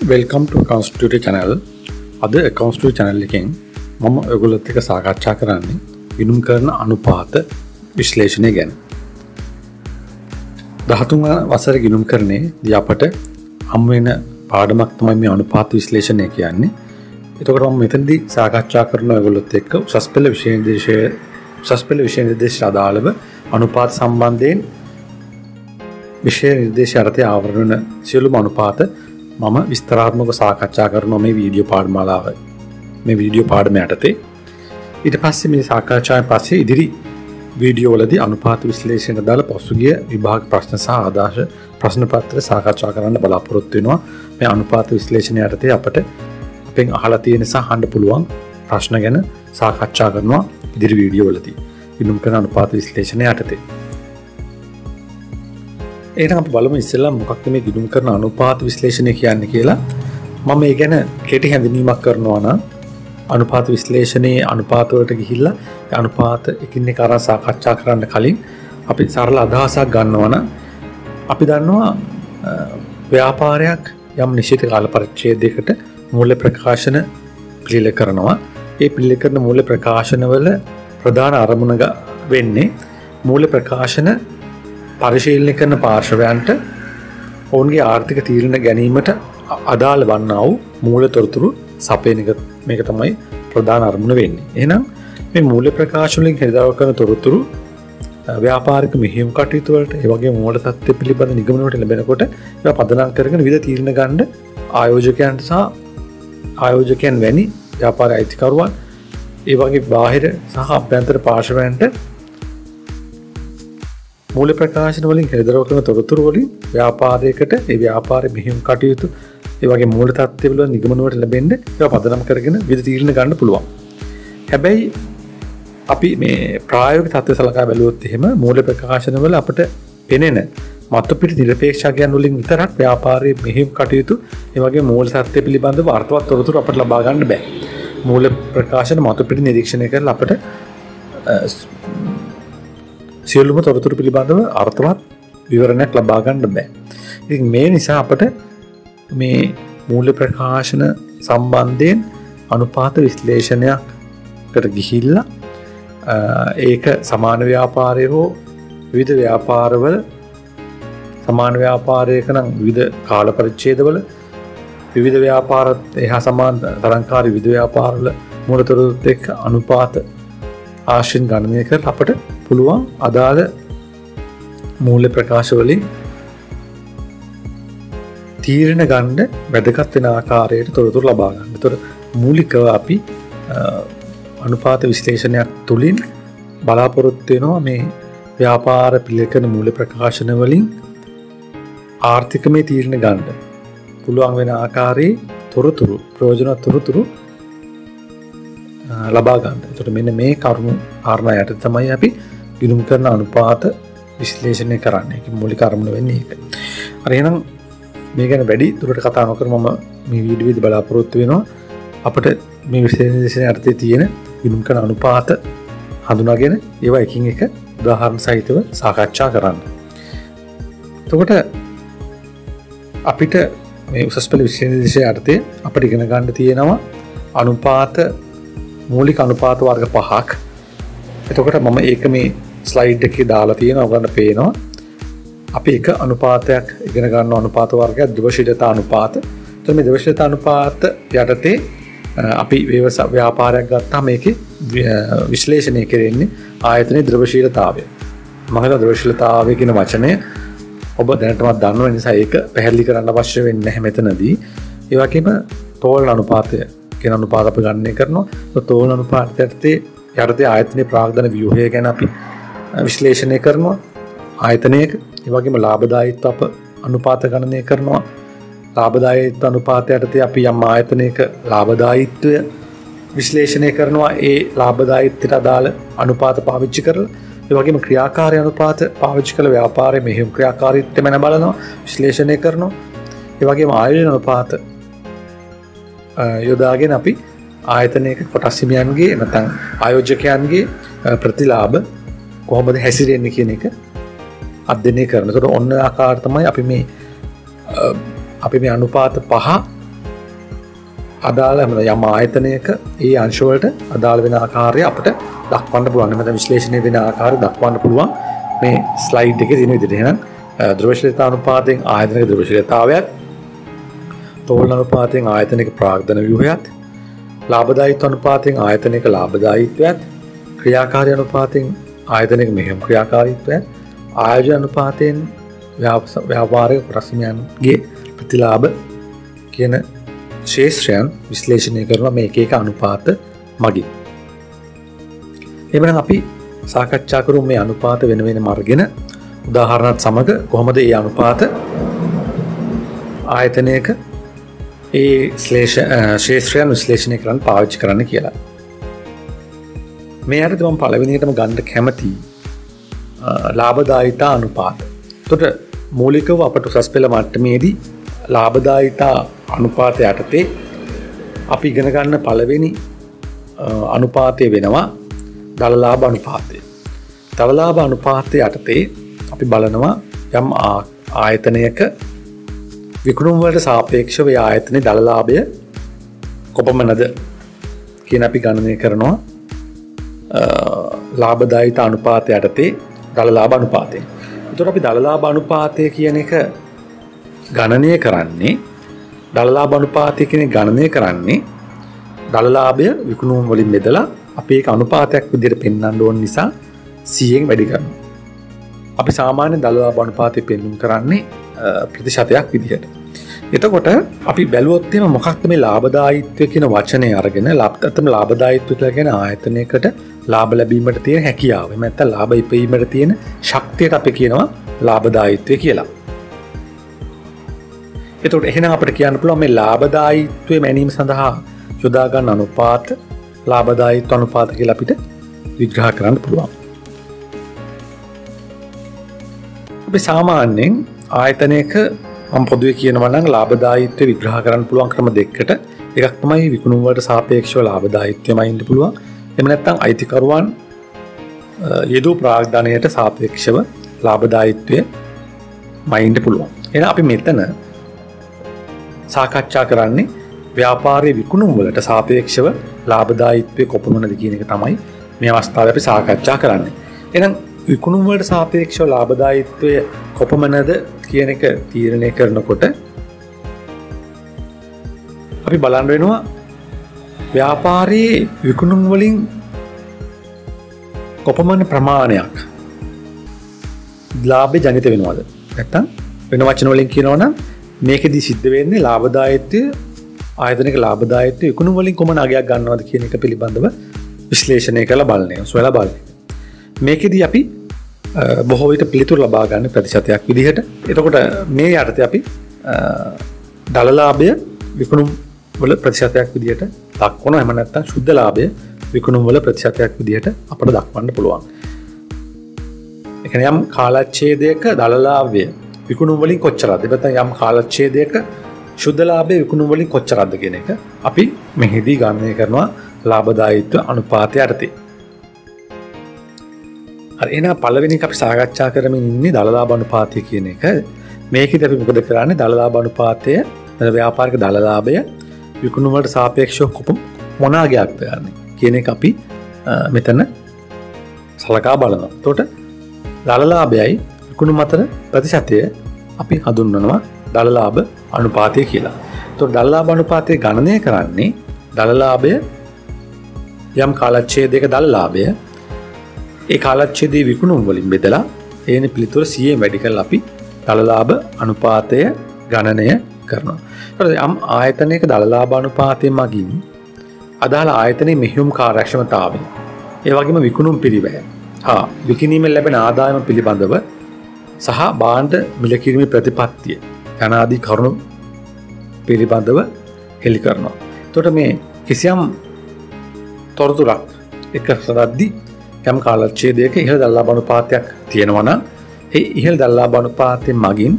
Welcome to Accounts Tutor channel. අද Accounts Tutor channel එකෙන් මම ඔයගොල්ලොත් එක්ක සාකච්ඡා කරන්නේ ගිණුම් කරන අනුපාත විශ්ලේෂණය ගැන. 13 වන වසරේ ගිණුම් කරන්නේදී අපට හම් වෙන පාඩමක් තමයි මේ අනුපාත විශ්ලේෂණය කියන්නේ. එතකොට මම මෙතනදී සාකච්ඡා කරන ඔයගොල්ලොත් එක්ක උසස් පෙළ විෂය නිර්දේශ අදාළව අනුපාත සම්බන්ධයෙන් විෂය නිර්දේශ අර්ථය ආවරණ සියලුම අනුපාත මම විස්තරාත්මකව සාකච්ඡා කරනවා මේ වීඩියෝ පාඩමාලාවේ. මේ වීඩියෝ පාඩම යටතේ ඊට පස්සේ මේ සාකච්ඡාවෙන් පස්සේ ඉදිරි වීඩියෝ වලදී අනුපාත විශ්ලේෂණයට දාලා පසුගිය විභාග ප්‍රශ්න සහ ආදාශ ප්‍රශ්න පත්‍ර සාකච්ඡා කරන්න බලාපොරොත්තු වෙනවා. මේ අනුපාත විශ්ලේෂණය යටතේ අපට අපෙන් අහලා තියෙන සහ අහන්න පුළුවන් ප්‍රශ්න ගැන සාකච්ඡා කරනවා ඉදිරි වීඩියෝ වලදී. ගිණුම් කරන අනුපාත විශ්ලේෂණය යටතේ. එහෙනම් අපි බලමු ඉස්සෙල්ලා මොකක්ද මේ ගිණුම් කරන අනුපාත විශ්ලේෂණය කියන්නේ කියලා. මම මේ ගැන කෙටි හැඳින්වීමක් කරනවා නම් අනුපාත විශ්ලේෂණයේ අනුපාත වලට ගිහිල්ලා අනුපාත එකින් එක අරන් සාකච්ඡා කරන්න කලින් අපි සරල අදහසක් ගන්නවා නම් අපි දන්නවා ව්‍යාපාරයක් යම් නිශ්චිත කාල පරිච්ඡේදයකට මූල්‍ය ප්‍රකාශන පිළිල කරනවා. ඒ පිළිල කරන මූල්‍ය ප්‍රකාශන වල ප්‍රධාන අරමුණ වෙන්නේ මූල්‍ය ප්‍රකාශන පරිශීලනය කරන පාර්ශවයන්ට ඔවුන්ගේ ආර්ථික තීරණ ගැනීමට අදාළ වන්නා වූ මූල තොරතුරු සපයන එක මේක තමයි ප්‍රධාන අරමුණ වෙන්නේ. එහෙනම් මේ මූල්‍ය ප්‍රකාශන වලින් හෙළිදරව් කරන තොරතුරු ව්‍යාපාරික මෙහෙයුම් කටයුතු වලට ඒ වගේම මූල තත්ත්ව පිළිබඳ නිගමන වලට ලැබෙනකොට ඒවා පදනම් කරගෙන විවිධ තීරණ ගන්න ආයෝජකයන්ට සහ ආයෝජකයන් වැනි ව්‍යාපාර අයිතිකරුවන් ඒ වගේ බාහිර සහ අභ්‍යන්තර පාර්ශවයන්ට මූල්‍ය ප්‍රකාශන වලින් හෙළිදරව් කරන තොරතුරු වලින් ව්‍යාපාරයකට ඒ ව්‍යාපාරයේ මෙහෙයුම් කටයුතු ඒ වගේ මූල තත්ත්ව වල නිගමන වලට ලැබෙන්න ඒවා පදනම් කරගෙන විවිධ තීරණ ගන්න පුළුවන්. හැබැයි අපි මේ ප්‍රායෝගික තත්ත්ව සලකා බැලුවොත් එහෙම මූල්‍ය ප්‍රකාශන වල අපිට පෙනෙන මතු පිට නිරපේක්ෂකයන් වලින් විතරක් ව්‍යාපාරයේ මෙහෙයුම් කටයුතු ඒ වගේ මූල තත්ත්ව පිළිබඳව අර්ථවත් තොරතුරු අපිට ලබා ගන්න බෑ. මූල්‍ය ප්‍රකාශන මතු පිට නිරීක්ෂණය කරලා අපිට සියලුම තොරතුරු පිළිබඳව අර්ථවත් විවරණයක් ලබා ගන්න බෑ. ඉතින් මේ නිසා අපට මේ මූල්‍ය ප්‍රකාශන සම්බන්ධයෙන් අනුපාත විශ්ලේෂණයකට ගිහිල්ලා ඒක සමාන ව්‍යාපාරයේ හෝ විවිධ ව්‍යාපාරවල සමාන ව්‍යාපාරයක නම් විවිධ කාල පරිච්ඡේදවල විවිධ ව්‍යාපාරත් එහා සමාන තරංකාරී විවිධ ව්‍යාපාරවල මූල තොරතුරුත් එක්ක අනුපාත ආශ්‍රිත ගණනය කරලා අපට පුළුවන් අදාළ මූල්‍ය ප්‍රකාශ වලින් තීරණ ගන්න වැදගත් වෙන ආකාරයට තොරතුරු ලබා ගන්න. ඒතර මූලිකව අපි අනුපාත විශ්ලේෂණයක් තුලින් බලාපොරොත්තු වෙනවා මේ ව්‍යාපාර පිළිකන මූල්‍ය ප්‍රකාශන වලින් ආර්ථිකමය තීරණ ගන්න පුළුවන් වෙන ආකාරයේ තොරතුරු ප්‍රයෝජනවත් තොරතුරු ලබා ගන්න. ඒතර මෙන්න මේ කරුණු කාරණා යටතේ තමයි අපි ගිණුම් කරන අනුපාත විශ්ලේෂණය කරන්නේ. ඒක මූලික අරමුණ වෙන්නේ ඒක. හරි එහෙනම් මේ ගැන වැඩි දුරට කතා නොකර මම මේ වීඩියෝවේදී බලාපොරොත්තු වෙනවා අපිට මේ විශ්ලේෂණය යටතේ තියෙන ගිණුම් කරන අනුපාත හඳුනාගෙන ඒවා එකින් එක උදාහරණ සහිතව සාකච්ඡා කරන්න. එතකොට අපිට මේ උසස් පෙළ විශ්ලේෂණය යටතේ අපිට ඉගෙන ගන්න තියෙනවා අනුපාත මූලික අනුපාත වර්ග 5ක්. එතකොට මම ඒක මේ ස්ලයිඩ් එකේ දාලා තියෙනවා ඔයගොල්ලන්ට පේනවා. අපි එක අනුපාතයක් ඉගෙන ගන්න අනුපාත වර්ගයක් ද්‍රවශීලතා අනුපාත. එතකොට මේ ද්‍රවශීලතා අනුපාත යටතේ අපි ව්‍යාපාරයක් ගත්තාම මේකේ විශ්ලේෂණය කරන්නේ ආයතනයේ ද්‍රවශීලතාවය. මම හිතුවා ද්‍රවශීලතාවය කියන වචනය ඔබ දැනටමත් දන්නව නිසා ඒක පැහැදිලි කරන්න අවශ්‍ය වෙන්නේ නැහැ මෙතනදී. ඒ වගේම තෝලන අනුපාතය කියන අනුපාත අපි ගණනය කරනවා. තෝලන අනුපාතය යටතේ ආයතනයේ ප්‍රාග්ධන ව්‍යුහය ගැන අපි විශ්ලේෂණය කරනවා. ආයතනයක ඒ වගේම ලාභදායීත්ව අප අනුපාත ගණනය කරනවා. ලාභදායීත්ව අනුපාතය යටතේ අපි යම් ආයතනයක ලාභදායීත්වය විශ්ලේෂණය කරනවා. ඒ ලාභදායීත්වයට අදාළ අනුපාත පාවිච්චි කරලා ඒ වගේම ක්‍රියාකාරී අනුපාත පාවිච්චි කළ ව්‍යාපාරයේ මෙහෙයුම් ක්‍රියාකාරීත්වය මන බලනවා විශ්ලේෂණය කරනවා. ඒ වගේම ආයෝජන අනුපාත යොදාගෙන අපි ආයතනයක කොටස් හිමියන්ගේ නැත්නම් ආයෝජකයන්ගේ ප්‍රතිලාභ කොහොමද හැසිරෙන්නේ කියන එක අධ්‍යයනය කරනවා. ඒකට ඔන්න ආකාර තමයි අපි මේ අනුපාත පහ අදාළ යම් ආයතනයක ඒ අංශ වලට අදාළ වෙන ආකාරය අපිට දක්වන්න පුළුවන්. නැත්නම් විශ්ලේෂණය වෙන ආකාරය දක්වන්න පුළුවන් මේ ස්ලයිඩ් එකේ තියෙන විදිහට. එහෙනම් ද්‍රවශීලතා අනුපාතයෙන් ආයතනික ද්‍රවශීලතාවයත්, තෝලන අනුපාතයෙන් ආයතනික ප්‍රාග්ධන ව්‍යුහයත්, ලාභදායීත්ව අනුපාතයෙන් ආයතනික ලාභදායීත්වයත්, ක්‍රියාකාරී අනුපාතයෙන් ආයතනික මෙහෙයුම් ක්‍රියාකාරීත්වයත්, ආයෝජන අනුපාතයෙන් ව්‍යාපාරික ප්‍රශ්නයන්ගේ ප්‍රතිලාභ කියන ශේෂ්ත්‍රයන් විශ්ලේෂණය කරන මේ එක අනුපාත මගින්. එhmenan අපි සාකච්ඡා කරමු මේ අනුපාත වෙන වෙනම අරගෙන උදාහරණත් සමග කොහොමද මේ අනුපාත ආයතනයක ඒ ශේෂ්ත්‍රයන් විශ්ලේෂණය කරන්න පාවිච්චි කරන්න කියලා. මේ අරදී මම පළවෙනියටම ගන්න කැමති ලාභදායීතා අනුපාත. එතකොට මූලිකව අපට උසස් පෙළ මට්ටමේදී ලාභදායීතා අනුපාතය යටතේ අපි ඉගෙන ගන්න පළවෙනි අනුපාතය වෙනවා දල ලාභ අනුපාතය. දල ලාභ අනුපාතය යටතේ අපි බලනවා යම් ආයතනයක විකුණුම් වලට සාපේක්ෂව ඒ ආයතනයේ දල ලාභය කොපමණද කියන අපි ගණනය කරනවා ලාභදායීතා අනුපාතය යටතේ දල ලාභ අනුපාතය. එතකොට අපි දල ලාභ අනුපාතය කියන එක ගණනය කරන්නේ දල ලාභ අනුපාතය කියන ගණනය කරන්නේ දල ලාභය විකුණුම් වලින් බෙදලා අපි ඒක අනුපාතයක් විදිහට පෙන්වන්න ඕන නිසා 100න් වැඩි කරනවා. අපි සාමාන්‍ය දල ලාභ අනුපාතය පෙන්වුම් කරන්නේ ප්‍රතිශතයක් විදිහට. එතකොට අපි බැලුවොත් එimhe මොකක්ද මේ ලාභදායීත්වය කියන වචනේ අරගෙන ලාභදායීත්වය කියලා කියන ආයතනයකට ලාභ ලැබීමට තියෙන හැකියාව. එහෙම නැත්නම් ලාභ ඉපීමට තියෙන ශක්තියට අපි කියනවා ලාභදායීත්වය කියලා. එතකොට එහෙනම් අපිට කියන්න පුළුවන් මේ ලාභදායීත්වය මැනීම සඳහා යොදා ගන්න අනුපාත ලාභදායීත්ව අනුපාත කියලා අපිට විග්‍රහ කරන්න පුළුවන්. අපි සාමාන්‍යයෙන් ආයතනයක මම පොදුවේ කියනවා නම් ලාභදායීත්වය විග්‍රහ කරන්න පුළුවන් ක්‍රම දෙකකට. එකක් තමයි විකුණුම් වලට සාපේක්ෂව ලාභදායීත්වයමයි ඉන්න පුළුවන්. එහෙම නැත්නම් අයිතිකරුවන් යෙදූ ප්‍රාග්ධනයට සාපේක්ෂව ලාභදායීත්වය මයින්ඩ පුළුවන්. එහෙනම් අපි මෙතන සාකච්ඡා කරන්නේ ව්‍යාපාරයේ විකුණුම් වලට සාපේක්ෂව ලාභදායීත්වය කොපමණද කියන එක තමයි මේ අවස්ථාවේ අපි සාකච්ඡා කරන්නේ. එහෙනම් විකුණුම් වලට සාපේක්ෂව ලාභදායීත්වය කොපමණද කියන එක තීරණය කරනකොට අපි බලන්න වෙනවා ව්‍යාපාරයේ විකුණුම් වලින් කොපමණ ප්‍රමාණයක් ලාභය ජනිත වෙනවද? නැත්තම් වෙන වචන වලින් කියනවා නම් මේකෙදි සිද්ධ වෙන්නේ ලාභදායීත්වය ආයතනික ලාභදායීත්වය විකුණුම් වලින් කොමන අගයක් ගන්නවද කියන එක පිළිබඳව විශ්ලේෂණය කරලා බලන්නේ. සොයලා බලන්නේ. මේකෙදි අපි බොහෝ විට පිළිතුරු ලබා ගන්න ප්‍රතිශතයක් විදිහට. එතකොට මේ යටතේ අපි දල ලාභය විකුණුම් වල ප්‍රතිශතයක් විදිහට දක්වනවා. එහෙම නැත්නම් සුද්ධ ලාභය විකුණුම් වල ප්‍රතිශතයක් විදිහට අපිට දක්වන්න පුළුවන්. ඒ කියන්නේ යම් කාලච්ඡේදයක දල ලාභය විකුණුම් වලින් කොච්චරද? නැත්නම් යම් කාලච්ඡේදයක සුද්ධ ලාභය විකුණුම් වලින් කොච්චරද කියන එක අපි මෙහිදී ගණනය කරනවා ලාභදායීත්ව අනුපාතය යටතේ. හරි එහෙනම් පළවෙනි එක අපි සාකච්ඡා කරමින් ඉන්නේ දල ලාභ අනුපාතය කියන එක. මේකෙදි අපි මොකද කරන්නේ? දල ලාභ අනුපාතය ව්‍යාපාරික දල ලාභය විකුණුම් වලට සාපේක්ෂව මොන අගයක් ගන්න කියන එක අපි මෙතන සලකා බලනවා. එතකොට දල ලාභයයි විකුණුම් අතර ප්‍රතිශතය අපි හඳුන්වනවා දල ලාභ අනුපාතය කියලා. එතකොට දල ලාභ අනුපාතය ගණනය කරන්නේ දල ලාභය යම් කාලච්ඡේදයක දල ලාභය ඒ කාලච්ඡේදයේ විකුණුම් වලින් බෙදලා එන පිළිතුර 100න් වැඩි කරලා අපි දල ලාභ අනුපාතය ගණනය කරනවා. එතකොට යම් ආයතනයක දල ලාභ අනුපාතය මගින් අදාළ ආයතනයේ මෙහෙයුම් කාර්යක්ෂමතාවය ඒ වගේම විකුණුම් පිරිවැය විකිණීමෙන් ලැබෙන ආදායම පිළිබඳව සහ භාණ්ඩ මිල කිරීමේ ප්‍රතිපත්තිය යනාදී කරුණු පිළිබඳව හෙළි කරනවා. එතකොට මේ කිසියම් තොරතුරක් එක සදද්දී යම් කාලච්ඡේදයක ඉහළ දල ලාභ අනුපාතයක් තියෙනවා නම් ඒ ඉහළ දල ලාභ අනුපාතයෙන් මගින්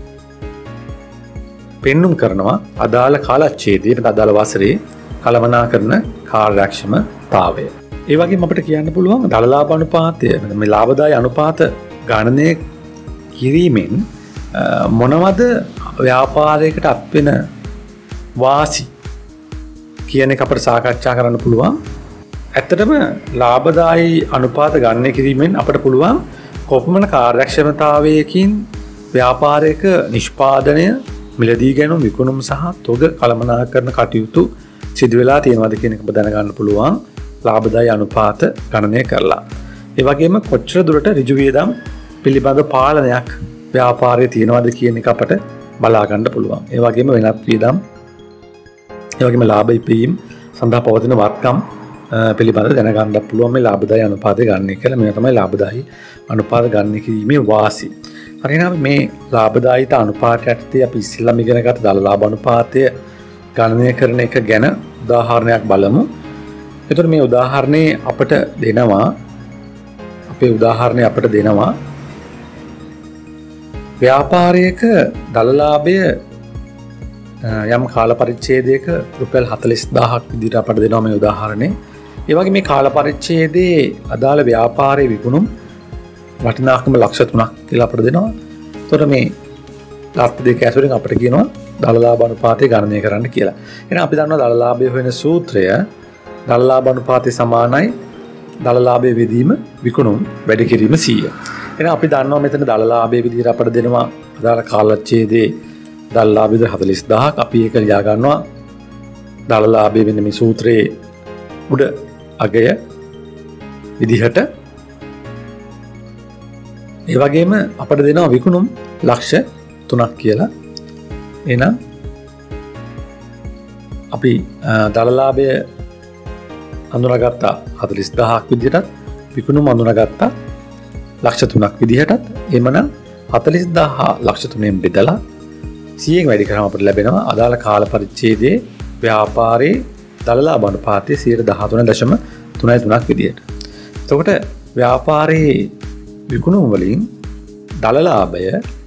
පෙන්눔 කරනවා අදාළ කාලච්ඡේදයේ අදාළ වසරේ කළමනාකරන කාර්යක්ෂමතාවය. ඒ වගේම අපිට කියන්න පුළුවන් දල ලාභ අනුපාතය මේ ලාභදායී අනුපාත ගණනය කිරීමෙන් මොනවද ව්‍යාපාරයකට අත්වෙන වාසි කියන එක අපිට සාකච්ඡා කරන්න පුළුවන්. ඇත්තටම ලාභදායී අනුපාත ගණනය කිරීමෙන් අපිට පුළුවන් කොපමණ කාර්යක්ෂමතාවයකින් ව්‍යාපාරයක නිෂ්පාදනය, මිලදී ගැනීම, විකුණුම සහ තොග කළමනාකරණ කටයුතු සිදු වෙලා තියෙනවද කියන එක දැනගන්න පුළුවන් ලාභදායී අනුපාත ගණනය කරලා. ඒ වගේම කොච්චර දුරට ඍජු වියදම් පිළිබඳ පාලනයක් ව්‍යාපාරයේ තියෙනවද කියන එක අපට බලා ගන්න පුළුවන්. ඒ වගේම වෙනත් වියදම්, ඒ වගේම ලාභ ඉපීම් සඳහා පවතින වත්කම් පිළිබඳව දැනගන්න පුළුවන් මේ ලාභදායී අනුපාතය ගණනය කියලා. මේ තමයි ලාභදායී අනුපාත ගණනය කිරීමේ වාසි. හරිනම් මේ ලාභදායීතා අනුපාතයට යටතේ අපි ඉස්සෙල්ලාම ඉගෙන ගත්ත දල ලාභ අනුපාතය ගණනය කරන එක ගැන උදාහරණයක් බලමු. එතකොට මේ උදාහරණේ අපට දෙනවා ව්‍යාපාරයක දල ලාභය යම් කාල පරිච්ඡේදයක රුපියල් 40000ක් විදිහට අපට දෙනවා මේ උදාහරණේ. ඒ වගේ මේ කාල පරිච්ඡේදයේ අදාළ ව්‍යාපාරයේ විකුණුම් වටිනාකම ලක්ෂ 3ක් කියලා අපට දෙනවා. එතකොට මේ ලාභ දෙක ඇතුළෙන් අපිට කියනවා දල ලාභ අනුපාතය ගණනය කරන්න කියලා. එහෙනම් අපි දන්නවා දල ලාභය හොයන සූත්‍රය දල ලාභ අනුපාතය සමානයි දල ලාභයේ විදීම විකුණුම් වැඩි කිරීම 100. එහෙනම් අපි දන්නවා මෙතන දල ලාභයේ විදිහට අපට දෙනවා අදාළ කාලච්ඡේදයේ දල ලාභයද 40000ක්. අපි ඒක ලියා ගන්නවා දල ලාභයේ වෙන මේ සූත්‍රයේ උඩ අගය විදිහට. ඒ වගේම අපට දෙනවා විකුණුම් ලක්ෂ 3ක් කියලා. එහෙනම් අපි දල ලාභය අඳුනගත්තා 40000ක් විදිහටත්, විකුණුම් අඳුනගත්තා ලක්ෂ 3ක් විදිහටත්. එhmenan 40000 ලක්ෂ 3ෙන් බෙදලා 100න් වැඩි කරාම අපිට ලැබෙනවා අදාළ කාල පරිච්ඡේදයේ ව්‍යාපාරයේ දල ලාභ අනුපාතය 13.33ක් විදිහට. එතකොට ව්‍යාපාරයේ විකුණුම් වලින් දල ලාභය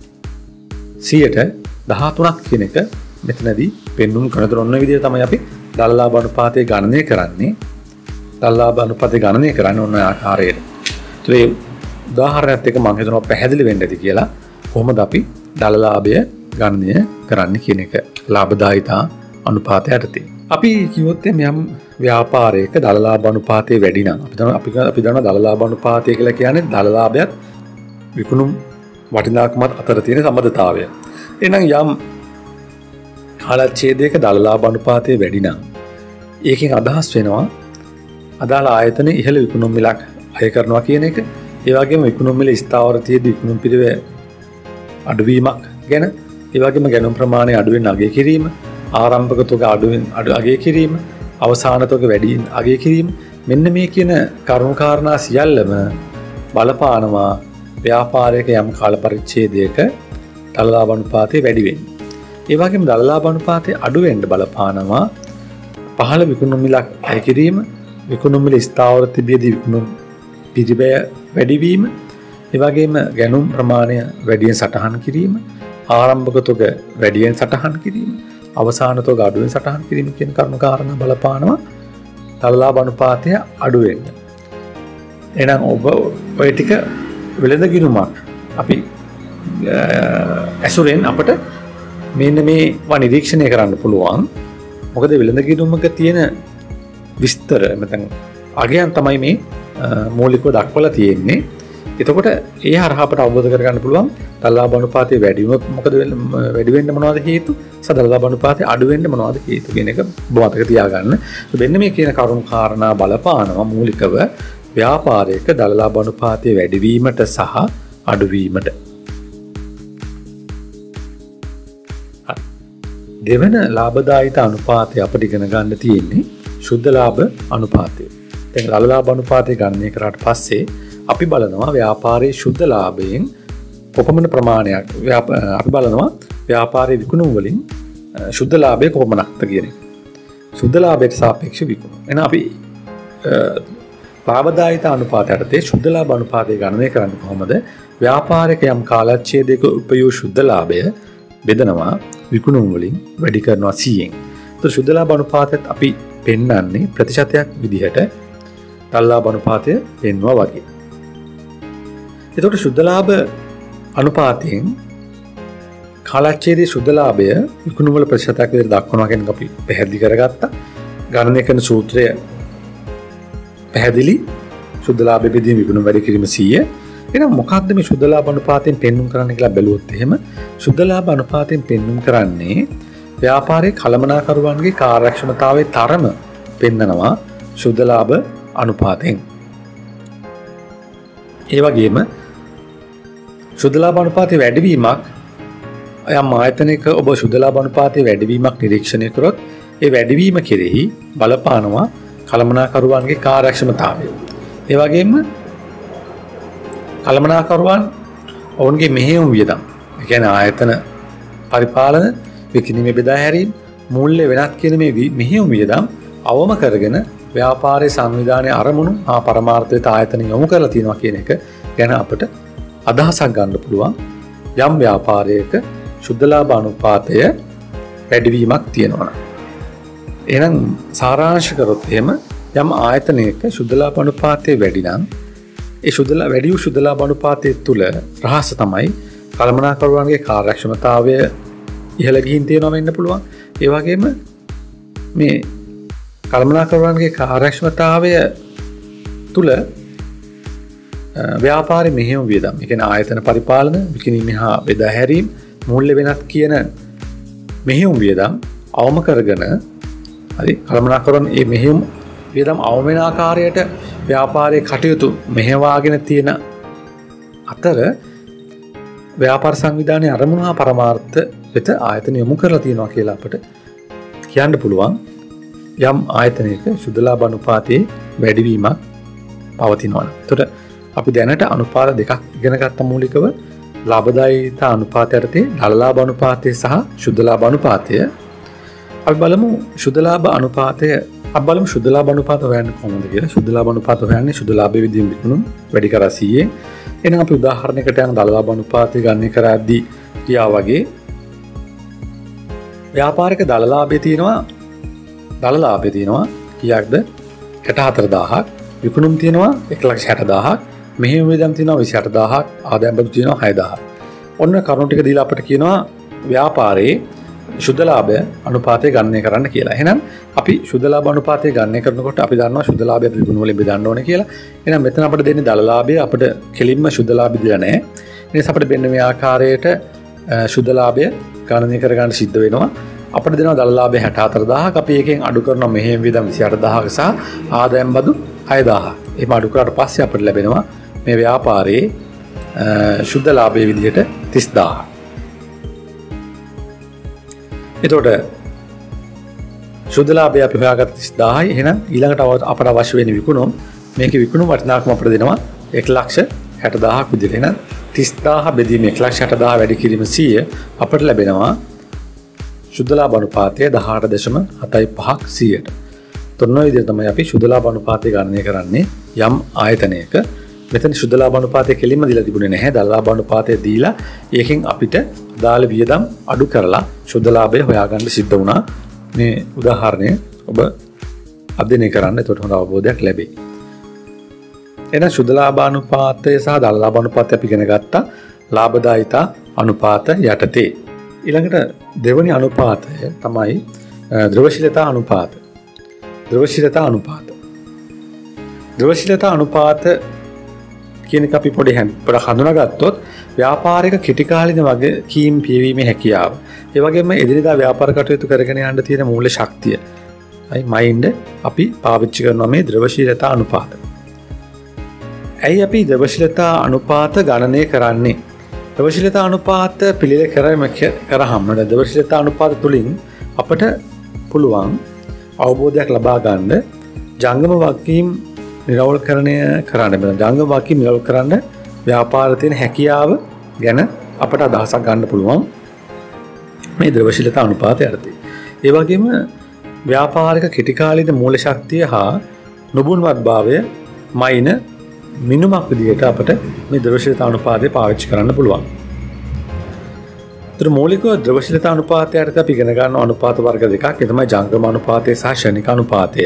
13% කියන එක මෙතනදී පෙන්වුම් කරන ඔන්න විදිහට තමයි අපි දල ලාභ අනුපාතය ගණනය කරන්නේ. දල ලාභ අනුපාතය ගණනය කරන්නේ ඔන්න ආකාරයට. ඒ උදාහරණයත් එක්ක මම හිතනවා පැහැදිලි වෙන්න ඇති කියලා කොහොමද අපි දල ලාභය ගණනය කරන්න කියන එක ලාභදායීතා අනුපාතය යටතේ. අපි කිව්වොත් යම් ව්‍යාපාරයක දල ලාභ අනුපාතය වැඩි නම් අපි දන්නවා දල ලාභ අනුපාතය කියලා කියන්නේ දල ලාභයත් විකුණුම් වටිනාකමත් අතර තියෙන සම්බන්ධතාවය. එහෙනම් යම් කාලච්ඡේදයක දල ලාභ අනුපාතය වැඩි නම් ඒකෙන් අදහස් වෙනවා අදාළ ආයතනයේ ඉහළ විකුණුම් මිලක් අය කරනවා කියන එක. ඒ වගේම විකුණුම් මිල ස්ථාවර තියෙද්දී විකුණුම් පිළිවෙල අඩුවීමක් ගැන, ඒ වගේම ගැනුම් ප්‍රමාණය අඩුවෙන් අගය කිරීම, ආරම්භක තොග අඩුවෙන් අගය කිරීම, අවසාන තොග වැඩියෙන් අගය කිරීම, මෙන්න මේ කියන කරුණු කාරණා සියල්ලම බලපානවා ව්‍යාපාරයක යම් කාල පරිච්ඡේදයක දල ලාභ අනුපාතය වැඩි වෙන්න. ඒ වගේම දල ලාභ අනුපාතය අඩු වෙන්න බලපානවා පහළ විකුණුම් මිලක් අය කිරීම, විකුණුම් මිල ස්ථාවර තිබියදී විකුණුම් පිරිවැය වැඩිවීම, ඒ වගේම ගැනුම් ප්‍රමාණය වැඩියෙන් සටහන් කිරීම, ආරම්භක තොග වැඩියෙන් සටහන් කිරීම, අවසාන තොග අඩුවෙන් සටහන් කිරීම කියන කරුණු කාරණා බලපානවා දල ලාභ අනුපාතය අඩු වෙන්න. එහෙනම් ඔබ ඔය ටික වෙළඳ ගිණුමක් අපි ඇසුරෙන් අපට මෙන්න මේවා නිරීක්ෂණය කරන්න පුළුවන්. මොකද වෙළඳ ගිණුමක තියෙන විස්තර නැත්නම් අගයන් තමයි මේ මූලිකව දක්වලා තියෙන්නේ. එතකොට ඒ හරහා අපට අවබෝධ කරගන්න පුළුවන් දල ලාභ අනුපාතය වැඩි වුණොත් මොකද වැඩි වෙන්න මොනවද හේතු? දල ලාභ අනුපාතය අඩු වෙන්න මොනවද හේතු කියන එක මතක තියාගන්න. මෙන්න මේ කියන කරුණු කාරණා බලපානවා මූලිකව ව්‍යාපාරයක දල ලාභ අනුපාතය වැඩිවීමට සහ අඩුවීමට. දෙවන ලාභදායීතා අනුපාතය අපිට ඉගෙන ගන්න තියෙන්නේ ශුද්ධ ලාභ අනුපාතය. දැන් දල ලාභ අනුපාතය ගණනය කරාට පස්සේ අපි බලනවා ව්‍යාපාරයේ ශුද්ධ ලාභයෙන් කොපමණ ප්‍රමාණයක් අපි බලනවා ව්‍යාපාරයේ විකුණුම් වලින් ශුද්ධ ලාභය කොපමණක්ද කියන එක. ශුද්ධ ලාභයට සාපේක්ෂ විකුණුම්. එහෙනම් අපි ලාභදායීතා අනුපාතයට ශුද්ධ ලාභ අනුපාතය ගණනය කරන්නේ කොහොමද? ව්‍යාපාරික යම් කාලච්ඡේදයක උපයෝ ශුද්ධ ලාභය බෙදනවා විකුණුම් වලින් වැඩි කරනවා 100න්. ඒතර ශුද්ධ ලාභ අනුපාතයත් අපි පෙන්වන්නේ ප්‍රතිශතයක් විදිහට දල ලාභ අනුපාතය පෙන්වුවා වගේ. එතකොට ශුද්ධ ලාභ අනුපාතයෙන් කාලච්ඡේදයේ ශුද්ධ ලාභය විකුණුම් වල ප්‍රතිශතයක් විදිහට දක්වනවා කියන එක අපි පැහැදිලි කරගත්තා. ගණනය කරන සූත්‍රය පැහැදිලි. ශුද්ධ ලාභ බෙදීම විකුණුම වැඩි කිරීම 100. එහෙනම් මොකක්ද මේ ශුද්ධ ලාභ අනුපාතයෙන් පෙන්눔 කරන්නේ කියලා බැලුවොත් එහෙම ශුද්ධ ලාභ අනුපාතයෙන් පෙන්눔 කරන්නේ ව්‍යාපාරයේ කළමනාකරුවන්ගේ කාර්යක්ෂමතාවයේ තරම පෙන්නනවා ශුද්ධ ලාභ අනුපාතයෙන්. ඒ වගේම ශුද්ධ ලාභ අනුපාතයේ වැඩිවීමක් යම් ආයතනයක ඔබ ශුද්ධ ලාභ අනුපාතයේ වැඩිවීමක් නිරීක්ෂණය කරොත් ඒ වැඩිවීම කෙරෙහි බලපානවා කළමනාකරුවන්ගේ කාර්යක්ෂමතාවය. ඒ වගේම කළමනාකරුවන් ඔවුන්ගේ මෙහෙයුම් වියදම්, ඒ කියන්නේ ආයතන පරිපාලන, විකිණීමේ බෙදා හැරීම, මූල්‍ය වෙනත් කියන මේ මෙහෙයුම් වියදම් අවම කරගෙන ව්‍යාපාරයේ සංවිධානයේ අරමුණු හා පරමාර්ථයට ආයතන යොමු කරලා තියෙනවා කියන එක ගැන අපට අදහසක් ගන්න පුළුවන්. යම් ව්‍යාපාරයක ශුද්ධ ලාභ අනුපාතය වැඩිවීමක් තියෙනවා. එහෙනම් සාරාංශ කරොත් එහෙම යම් ආයතනයක ශුද්ධ ලාභ අනුපාතය වැඩි නම් ඒ වැඩි වූ ශුද්ධ ලාභ අනුපාතය තුළ රහස තමයි කළමනාකරුවන්ගේ කාර්යක්ෂමතාවය ඉහළ ගිහින් තියෙනවා වෙන්න පුළුවන්. ඒ වගේම මේ කළමනාකරුවන්ගේ කාර්යක්ෂමතාවය තුළ ව්‍යාපාරයේ මෙහෙයුම් වියදම්, ඒ කියන්නේ ආයතන පරිපාලන, විකිණීම හා බෙදා හැරීම, මූල්‍ය වෙනත් කියන මෙහෙයුම් වියදම් අවම කරගෙන හරි කළමනාකරුවන් මේ මෙහෙයුම් වියදම් අවම වෙන ආකාරයට ව්‍යාපාරයේ කටයුතු මෙහෙවාගෙන තියෙන අතර ව්‍යාපාර සංවිධානයේ අරමුණු හා පරමාර්ථ වෙත ආයතන යොමු කරලා තියෙනවා කියලා අපට කියන්න පුළුවන්. යම් ආයතනයක ශුද්ධ ලාභ අනුපාතයේ වැඩිවීමක් පවතිනවා. එතකොට අපි දැනට අනුපාත දෙකක් ඉගෙන ගත්ත මූලිකව ලාභදායීතා අනුපාතය යටතේ දල ලාභ අනුපාතය සහ ශුද්ධ ලාභ අනුපාතය. අපි බලමු ශුද්ධ ලාභ අනුපාතය. අපි බලමු ශුද්ධ ලාභ අනුපාත හොයන්නේ කොහොමද කියලා. ශුද්ධ ලාභ අනුපාත හොයන්නේ ශුද්ධ ලාභයේ විදිහින් විකුණුම් වැඩි කරා 100. එහෙනම් අපි උදාහරණයකට යන දල ලාභ අනුපාතය ගන්න කරද්දී කියා වගේ ව්‍යාපාරික දල ලාභය තියෙනවා. දල ලාභය තියෙනවා කීයක්ද? 64000ක්. විකුණුම් තියෙනවා 160000ක්. මෙහෙයුම් වියදම් තියෙනවා 28000ක්. ආදායම් බදු තියෙනවා 6000ක්. ඔන්න කරුණු ටික දීලා අපිට කියනවා ව්‍යාපාරයේ ශුද්ධ ලාභය අනුපාතය ගණනය කරන්න කියලා. එහෙනම් අපි ශුද්ධ ලාභ අනුපාතය ගණනය කරනකොට අපි දන්නවා ශුද්ධ ලාභය විකුණුම වලින් බෙදන්න ඕනේ කියලා. එහෙනම් මෙතන අපිට දෙන්නේ දල ලාභය. අපිට කෙලින්ම ශුද්ධ ලාභය දීලා නැහැ. ඒ නිසා අපිට මෙන්න මේ ආකාරයට ශුද්ධ ලාභය ගණනය කර ගන්න සිද්ධ වෙනවා. අපිට දෙනවා දල ලාභය 64000ක්. අපි එකෙන් අඩු කරනවා මෙහෙයුම් වියදම් 28000ක සහ ආදායම් බදු 6000ක්. එහෙම අඩු කරාට පස්සේ අපිට ලැබෙනවා මේ ව්‍යාපාරයේ ශුද්ධ ලාභයේ විදිහට 30000. එතකොට ශුද්ධ ලාභය අපි හොයාගත්ත 30000යි. එහෙනම් ඊළඟට අපට අවශ්‍ය වෙන විකුණුම් මේකේ විකුණුම් වටිනාකම අපිට දෙනවා 160000ක් විදිහට. එහෙනම් 30000 බෙදීම 160000 වැඩි කිරීම 100 අපට ලැබෙනවා ශුද්ධ ලාභ අනුපාතය 18.75ක් 100ට. තුන්වෙනි විදිහට තමයි අපි ශුද්ධ ලාභ අනුපාතය ගණනය කරන්නේ යම් ආයතනයක. මෙතන ශුද්ධ ලාභ අනුපාතය කෙලින්ම දීලා තිබුණේ නැහැ. දල ලාභ අනුපාතය දීලා ඒකෙන් අපිට අදාළ වියදම් අඩු කරලා ශුද්ධ ලාභය හොයාගන්න සිද්ධ වුණා. මේ උදාහරණය ඔබ අධ්‍යයනය කරන්න. එතකොට හොඳ අවබෝධයක් ලැබෙයි. එහෙනම් ශුද්ධ ලාභ අනුපාතය සහ දල ලාභ අනුපාතය අපි ඉගෙන ගත්තා ලාභදායීතා අනුපාත යටතේ. ඊළඟට දෙවැනි අනුපාතය තමයි ද්‍රවශීලතා අනුපාත. ද්‍රවශීලතා අනුපාත. ද්‍රවශීලතා අනුපාත කියන එක අපි පොඩි හඳුනාගත්තොත් ව්‍යාපාරික කිටි කාලින වගකීම් පියවීමේ හැකියාව. ඒ වගේම එදිනෙදා ව්‍යාපාර කටයුතු කරගෙන යන්න තියෙන මූල්‍ය ශක්තිය. මයින්ඩ් අපි පාවිච්චි කරනවා මේ ද්‍රවශීලතා අනුපාත. ඇයි අපි ද්‍රවශීලතා අනුපාත ගණනය කරන්නේ? ද්‍රවශීලතා අනුපාත පිළිල කරාම ද්‍රවශීලතා අනුපාත තුලින් අපට පුළුවන් අවබෝධයක් ලබා ගන්න ජංගම වගකීම් නිරවුල්කරණය කරන්න. ජංගම වගකීම් නිරවුල් කරන්න ව්‍යාපාරයේ තියෙන හැකියාව ගැන අපට අදහසක් ගන්න පුළුවන් මේ ද්‍රවශීලතා අනුපාතය යටතේ. ඒ වගේම ව්‍යාපාරික කිටි කාලීන මූල්‍ය ශක්තිය හා නොබුන්වත්භාවය මයින මිනුමක් විදිහට අපට මේ ද්‍රවශීලතා අනුපාතය පාවිච්චි කරන්න පුළුවන්. මූලිකව ද්‍රවශීලතා අනුපාතය යටතේ අපි ඉගෙන ගන්න අනුපාත වර්ග දෙකක්. ඒ තමයි ජංගම අනුපාතය සහ ශනික අනුපාතය.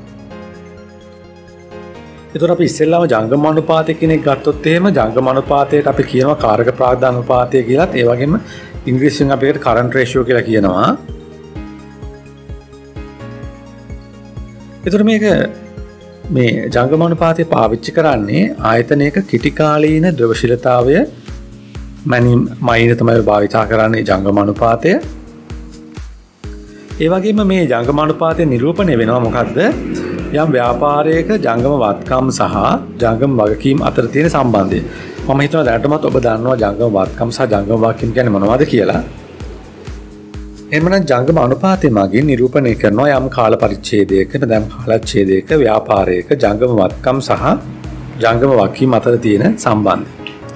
එතකොට අපි ඉස්සෙල්ලාම ජංගම අනුපාතය කියන එක ගත්තොත් එහෙම ජංගම අනුපාතයට අපි කියනවා කාරක ප්‍රාග්ධ අනුපාතය කියලාත්. ඒ වගේම ඉංග්‍රීසියෙන් අපි ඒකට කරන්ට් රේෂියෝ කියලා කියනවා. එතකොට මේක මේ ජංගමානුපාතය පාවිච්චි කරන්නේ ආයතනයක කිටිකාලීන ද්‍රවශීලතාවය මයින තමයි භාවිතා කරන්නේ ජංගමානුපාතය. ඒ වගේම මේ ජංගමානුපාතය නිරූපණය වෙනවා මොකක්ද? යම් ව්‍යාපාරයක ජංගම වත්කම් සහ ජංගම වගකීම් අතර තියෙන සම්බන්ධය. මම හිතනවා දැනටමත් ඔබ දන්නවා ජංගම වත්කම් සහ ජංගම වගකීම් කියන්නේ මොනවද කියලා. එhmenan ජංගම අනුපාතය මගින් නිරූපණය කරනවා යම් කාල පරිච්ඡේදයක නැත්නම් කාලච්ඡේදයක ව්‍යාපාරයක ජංගම වත්කම් සහ ජංගම වගකීම් අතර තියෙන සම්බන්ධය.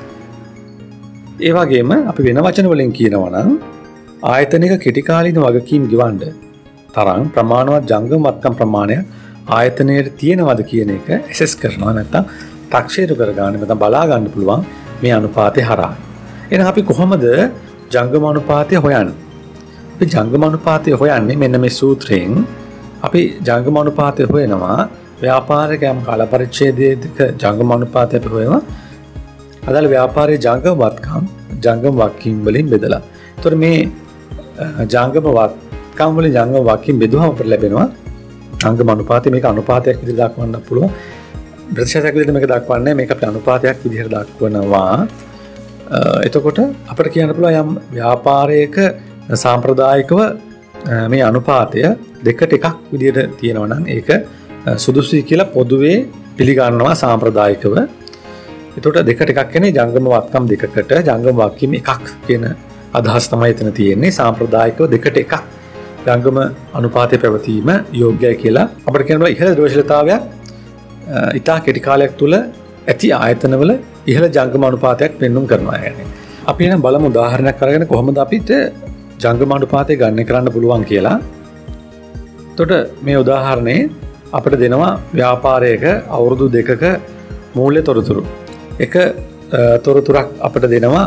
ඒ වගේම අපි වෙන වචන වලින් කියනවා නම් ආයතනික කෙටිකාලීන වගකීම් ගෙවන්න තරම් ප්‍රමාණවත් ජංගම වත්කම් ප්‍රමාණයක් ආයතනයේ තියෙනවද කියන එක ඇසස් කරනවා නැත්නම් තක්සේරු කරගන්න නැත්නම් බලා ගන්න පුළුවන් මේ අනුපාතය හරහා. එහෙනම් අපි කොහොමද ජංගම අනුපාතය හොයන්නේ? අපි ජංගම අනුපාතය හොයන්නේ මෙන්න මේ සූත්‍රයෙන්. අපි ජංගම අනුපාතය හොයනවා ව්‍යාපාරික යම් කාල පරිච්ඡේදයක ජංගම අනුපාතය අපි හොයනවා. අදාළ ව්‍යාපාරයේ ජංගම වත්කම් ජංගම වගකීම් වලින් බෙදලා. ඒතකොට මේ ජංගම වත්කම් වලින් ජංගම වගකීම් බෙදුවම අපිට ලැබෙනවා ජංගම අනුපාතය. මේක අනුපාතයක් විදිහට දක්වන්න පුළුවන්. ප්‍රතිශතයක් විදිහට මේක දක්වන්නේ මේක අපිට අනුපාතයක් විදිහට දක්වනවා. එතකොට අපිට කියන්න පුළුවන් යම් ව්‍යාපාරයක සාම්ප්‍රදායිකව මේ අනුපාතය දෙකට එකක් විදිහට තියෙනවා නම් ඒක සුදුසුයි කියලා පොදුවේ පිළිගන්නවා සාම්ප්‍රදායිකව. එතකොට දෙකට එකක් කියන්නේ ජංගම වත්කම් දෙකකට ජංගම වගකීම් එකක් කියන අදහස් තමයි එතන තියෙන්නේ. සාම්ප්‍රදායිකව දෙකට එකක් ජංගම අනුපාතය පැවතීම යෝග්‍යයි කියලා අපිට කියනවා. ඉහළ ද්‍රවශීලතාවයක් ඉතා කෙටි කාලයක් තුල ඇති ආයතනවල ඉහළ ජංගම අනුපාතයක් පෙන්වුම් කරනවා කියන්නේ. අපි එහෙනම් බලමු උදාහරණයක් අරගෙන කොහොමද අපිට ජංගම අනුපාතය ගණනය කරන්න පුළුවන් කියලා. එතකොට මේ උදාහරණේ අපිට දෙනවා ව්‍යාපාරයක අවුරුදු 2ක මූල්‍ය තොරතුරු. එක තොරතුරක් අපිට දෙනවා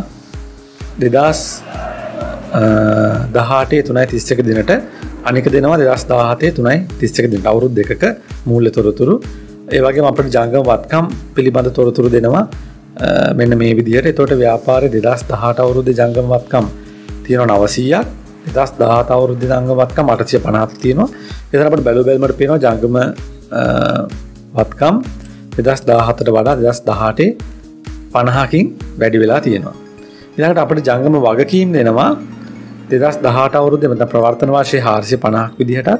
2018 3:31 දිනට, අනික දෙනවා 2017 3:31 දිනට. අවුරුදු 2ක මූල්‍ය තොරතුරු. ඒ වගේම අපිට ජංගම වත්කම් පිළිබඳ තොරතුරු දෙනවා මෙන්න මේ විදිහට. එතකොට ව්‍යාපාරයේ 2018 අවුරුද්දේ ජංගම වත්කම් තියෙනවා 900ක්, 2017 අවුරුද්දේ ජංගම වත්කම් 850ක් තියෙනවා. එතන අපිට බැලුවමට පේනවා ජංගම වත්කම් 2017ට වඩා 2018 50කින් වැඩි වෙලා තියෙනවා. ඊළඟට අපිට ජංගම වගකීම් දෙනවා 2018 අවුරුද්දේ මත ප්‍රවර්තන වාර්ෂයේ 450ක් විදිහටත්,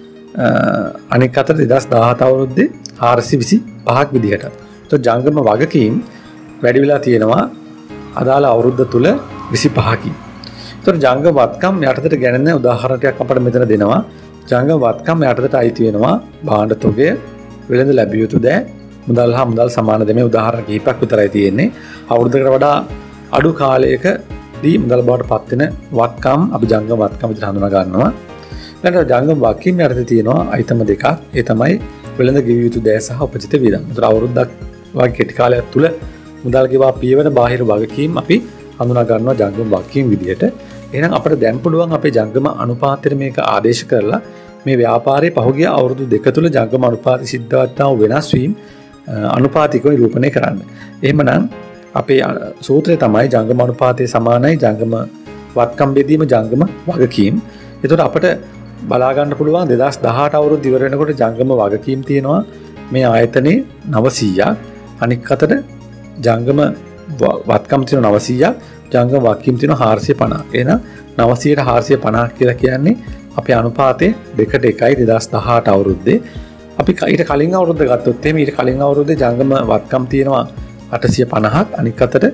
අනෙක් අතට 2017 අවුරුද්දේ 425ක් විදිහටත්. එතකොට ජංගම වගකීම් වැඩි වෙලා තියෙනවා අදාළ අවුරුද්ද තුල 25කින්. එතකොට ජංගම වත්කම් යටතට ගැනෙන උදාහරණයක් අපිට මෙතන දෙනවා. ජංගම වත්කම් යටතට අයිති වෙනවා භාණ්ඩ තොගය, වෙළඳ ලැබිය යුතු දෑ, මුදල් හා මුදල් සමාන දේ. මේ උදාහරණ කිහිපයක් විතරයි තියෙන්නේ. අවුරුද්දකට වඩා අඩු කාලයකදී මුදල් බවට පත් වෙන වත්කම් අපි ජංගම වත්කම් විදිහට හඳුනා ගන්නවා. ඊළඟට ජංගම වගකීම් යටතේ තියෙනවා අයිතම දෙකක්. ඒ තමයි වෙළඳ ගෙවිය යුතු දෑ සහ උපජිත වියදම්. ඒතර අවුරුද්දක් වගේ කෙටි කාලයක් තුල මුදල් ගෙවා පියවන බාහිර වගකීම් අපි හඳුනා ගන්නවා ජංගම වගකීම් විදිහට. එහෙනම් අපිට දැන් පුළුවන් අපේ ජංගම අනුපාතයට මේක ආදේශ කරලා මේ ව්‍යාපාරයේ පහුගිය අවුරුදු 2 තුල ජංගම අනුපාතය සිද්ධවත්තා වූ වෙනස් වීම අනුපාතිකව නිරූපණය කරන්න. එහෙමනම් අපේ සූත්‍රය තමයි ජංගම අනුපාතය සමානයි ජංගම වත්කම් බෙදීම ජංගම වගකීම්. එතකොට අපිට බලා ගන්න පුළුවන් 2018 අවුරුද්ද ඉවර වෙනකොට ජංගම වගකීම් තියෙනවා මේ ආයතනයේ 900ක්, අනික් අතට ජංගම වත්කම් තියෙනවා 900ක්, ජංගම වගකීම් තියෙනවා 450ක්. එහෙනම් 900ට 450ක් කියලා කියන්නේ අපේ අනුපාතය 2ට 1යි 2018 අවුරුද්දේ. අපි ඊට කලින් අවුරුද්ද ගත්තොත් එහෙම ඊට කලින් අවුරුද්දේ ජංගම වත්කම් තියෙනවා 850ක්, අනික් අතට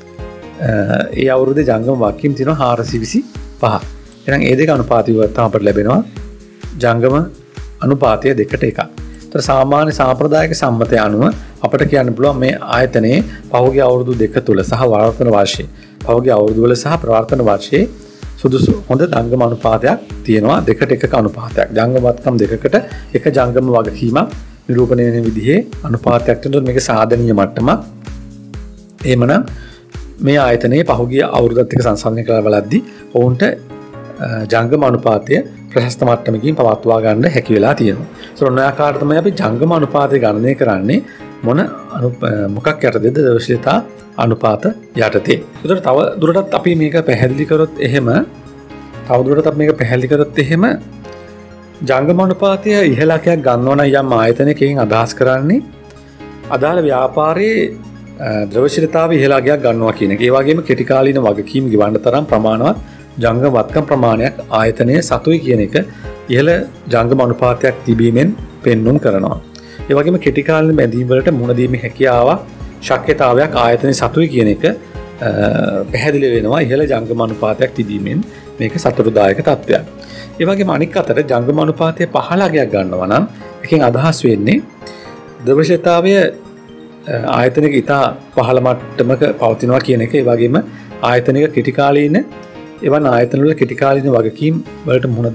ඒ අවුරුද්දේ ජංගම වගකීම් තියෙනවා 425ක්. එහෙනම් ඒ දෙක අනුපාතය වත්තා අපිට ලැබෙනවා ජංගම අනුපාතය 2ට 1ක්. ඒතර සාමාන්‍ය සාම්ප්‍රදායික සම්මතය අනුව අපිට කියන්න පුළුවන් මේ ආයතනයේ පහුගිය අවුරුදු 2 තුල සහ ප්‍රවර්තන වාර්ෂයේ පහුගිය අවුරුදු වල සහ ප්‍රවර්තන වාර්ෂයේ සුදුසු හොඳ ජංගම අනුපාතයක් තියෙනවා 2ට 1ක අනුපාතයක්. ජංගම වත්කම් දෙකකට එක ජංගම වගකීමක් නිරූපණය වෙන විදිහේ අනුපාතයක් තියෙනවා. මේක සාධනීය මට්ටමක්. එහෙමනම් මේ ආයතනයේ පහුගිය අවුරුද්දත් එක්ක සංසන්දනය කරලා බලද්දී ඔවුන්ට ජංගම අනුපාතය ප්‍රශස්ත මට්ටමකින් පවත්වා ගන්න හැකි වෙලා තියෙනවා. ඒතර ඔන්න ආකාරයට තමයි අපි ජංගම අනුපාතය ගණනය කරන්නේ මොකක් යටතේද? ද්‍රවශීලතා අනුපාත යටතේ. ඒතර තව දුරටත් අපි මේක පැහැදිලි කරොත් එහෙම ජංගම අනුපාතය ඉහළකයක් ගන්නවන යම් ආයතනයකින් අදහස් කරන්නේ අදාළ ව්‍යාපාරයේ ද්‍රවශීලතාවය ඉහළගයක් ගන්නවා කියන එක. ඒ වගේම කෙටි කාලීන වගකීම් ගෙවන්න තරම් ප්‍රමාණවත් ජංගම වත්කම් ප්‍රමාණයක් ආයතනයේ සතුයි කියන එක ඉහළ ජංගම අනුපාතයක් තිබීමෙන් පෙන්눔 කරනවා. ඒ වගේම කෙටි කාලීන බැඳීම් වලට මුහුණ දීමේ හැකියාව ශක්්‍යතාවයක් ආයතනයේ සතුයි කියන එක පැහැදිලි වෙනවා ඉහළ ජංගම අනුපාතයක් තිබීමෙන්. මේක සතුටුදායක තත්ත්වයක්. ඒ වගේම අනික් අතට ජංගම අනුපාතය 15ක් ගන්නවා නම් එකෙන් අදහස් වෙන්නේ ද්‍රවශීලතාවය ආයතනයක ඉතා පහළ මට්ටමක පවතිනවා කියන එක. ඒ වගේම ආයතනයක කෙටි කාලීන එවන් ආයතන වල කෙටි කාලීන වගකීම් වලට මුහුණ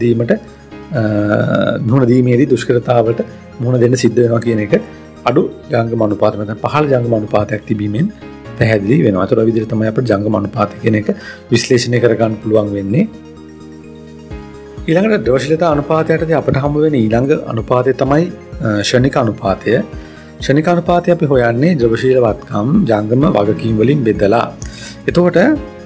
දීමේදී දුෂ්කරතාවලට මුහුණ දෙන්න සිද්ධ වෙනවා කියන එක අඩු ජංගම අනුපාතයක් නැත්නම් පහළ ජංගම අනුපාතයක් තිබීමෙන් පැහැදිලි වෙනවා. ඒතර විදිහට තමයි අපිට ජංගම අනුපාතය කියන එක විශ්ලේෂණය කරගන්න පුළුවන් වෙන්නේ. ඊළඟට ද්‍රවශීලතා අනුපාතයටදී අපිට හම්බ වෙන ඊළඟ අනුපාතය තමයි ෂණික අනුපාතය. ෂණික අනුපාතය අපි හොයන්නේ ද්‍රවශීල වත්කම් ජංගම වගකීම් වලින් බෙදලා. එතකොට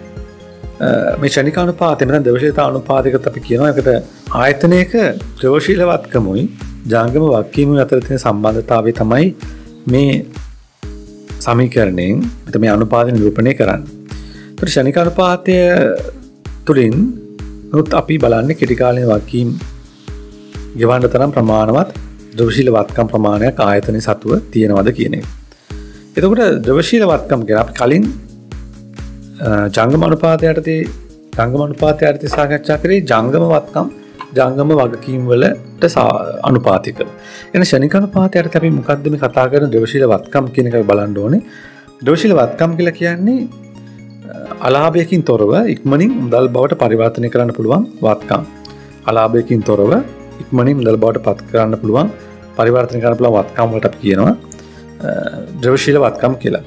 මේ ෂණික අනුපාතය නැත්නම් ද්‍රවශීලතා අනුපාතයකට අපි කියනවා ඒකට ආයතනයක ද්‍රවශීල වත්කමුයි ජංගම වගකීම් අතර තියෙන සම්බන්ධතාවය තමයි මේ සමීකරණයෙන් මේ අනුපාතය නිරූපණය කරන්නේ. ඒතර ෂණික අනුපාතය තුලින් නොත් අපි බලන්නේ කෙටි කාලීන වගකීම් ගෙවන්න තරම් ප්‍රමාණවත් ද්‍රවශීල වත්කම් ප්‍රමාණයක් ආයතනයේ සතුව තියෙනවද කියන එක. එතකොට ද්‍රවශීල වත්කම් ගැන අපි කලින් ජංගම අනුපාතයට සාකච්ඡා කරේ ජංගම වත්කම් ජංගම වගකීම් වලට අනුපාතික. එන ෂණික අනුපාතයට අපි මොකද්ද මේ කතා කරන ද්‍රවශීල වත්කම් කියන එක බලන්න ඕනේ. ද්‍රවශීල වත්කම් කියලා කියන්නේ අලාභයකින් තොරව ඉක්මනින් මුදල් බවට පරිවර්තනය කරන්න පුළුවන් වත්කම්. අලාභයකින් තොරව ඉක්මනින් මුදල් බවට පත් කරන්න පුළුවන් පරිවර්තනය කරන්න පුළුවන් වත්කම් වලට අපි කියනවා ද්‍රවශීල වත්කම් කියලා.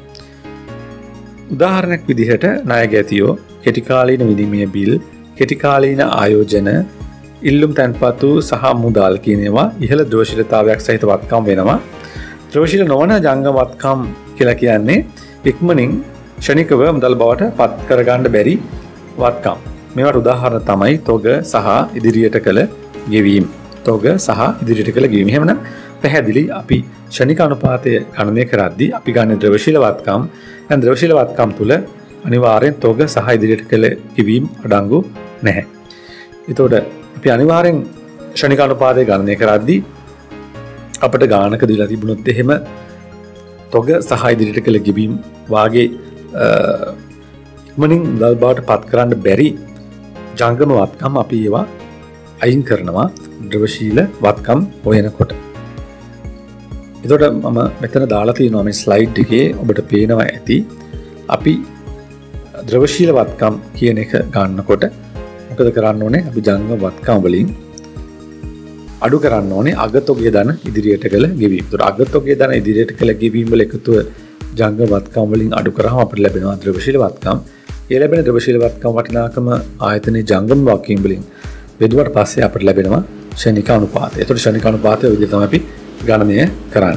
උදාහරණයක් විදිහට ණය ගැතියෝ, කෙටි කාලීන විනිමය බිල්, කෙටි කාලීන ආයෝජන, ඉල්ලුම් තැන්පතු සහ මුදල් කියන ඒවා ඉහළ ද්‍රවශීලතාවයක් සහිත වත්කම් වෙනවා. ද්‍රවශීල නොවන ජංගම වත්කම් කියලා කියන්නේ ඉක්මනින් ෂණිකව මුදල් බවට පත් කරගන්න බැරි වත්කම්. මේවට උදාහරණ තමයි තොග සහ ඉදිරියට කළ ගෙවීම. තොග සහ ඉදිරියට කළ ගෙවීම. එහෙමනම් පැහැදිලි අපි ෂණික අනුපාතය ගණනය කරද්දී අපි ගන්න ද්‍රවශීල වත්කම් දැන් ද්‍රවශීල වත්කම් තුල අනිවාර්යෙන් තොග සහ ඉදිරියට කළ ගෙවීම අඩංගු නැහැ. ඒතකොට අපි අනිවාර්යෙන් ෂණික අනුපාතය ගණනය කරද්දී අපිට ගානක දීලා තිබුණොත් එහෙම තොග සහ ඉදිරියට කළ ගෙවීම වාගේ ඉක්මනින් මුදල් බවට පත් කරන්න බැරි ජංගම වත්කම් අපි ඒවා අයින් කරනවා ද්‍රවශීල වත්කම් හොයනකොට. එතකොට මම මෙතන දාලා තියෙනවා මේ ස්ලයිඩ් එකේ ඔබට පේනවා ඇති අපි ද්‍රවශීල වත්කම් කියන එක ගන්නකොට මොකද කරන්න ඕනේ? අපි ජංගම වත්කම් වලින් අඩු කරන්න ඕනේ අගතොගේ ධන ඉදිරියට කළ ගෙවීම. ඒතකොට අගතොගේ ධන ඉදිරියට කළ ගෙවීම වල එකතුව ජංගම වත්කම් වලින් අඩු කරාම අපිට ලැබෙනවා ද්‍රවශීල වත්කම්. ඒ ලැබෙන ද්‍රවශීල වත්කම් වටිනාකම ආයතනයේ ජංගම වගකීම් වලින් බෙදුවට පස්සේ අපිට ලැබෙනවා ෂණික අනුපාතය. ඒතකොට ෂණික අනුපාතය විදිහට තමයි අපි ගණනය කරන්නේ.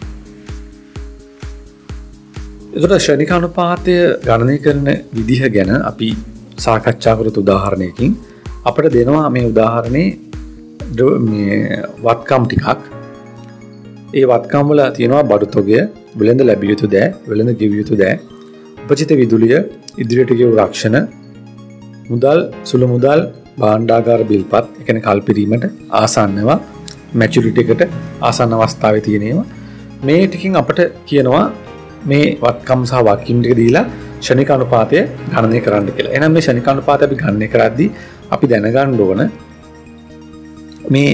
ඒතකොට ෂණික අනුපාතය ගණනය කරන විදිහ ගැන අපි සාකච්ඡා කරපු උදාහරණයකින් අපිට දෙනවා මේ උදාහරණේ මේ වත්කම් ටිකක්. ඒ වත්කම් වල තියෙනවා බඩු තොගය, වෙළඳ ලැබිය යුතු දෑ, වෙළඳ ගෙවිය යුතු දෑ, උපචිත විදුලිය, ඉදිරියට ගෙවූ රක්ෂණ, මුදල්, සුළු මුදල්, භාණ්ඩාගාර බිල්පත්, ඒ කියන්නේ කල්පිරීමට ආසන්නව, මැචියුරිටි එකට ආසන්න අවස්ථාවේ තියෙන ඒවා. මේ ටිකකින් අපිට කියනවා මේ වත්කම් සහ වගකීම් ටික දීලා ෂණික අනුපාතය ගණනය කරන්න කියලා. එහෙනම් මේ ෂණික අනුපාතය අපි ගණනය කරද්දී අපි දැනගන්න ඕන මේ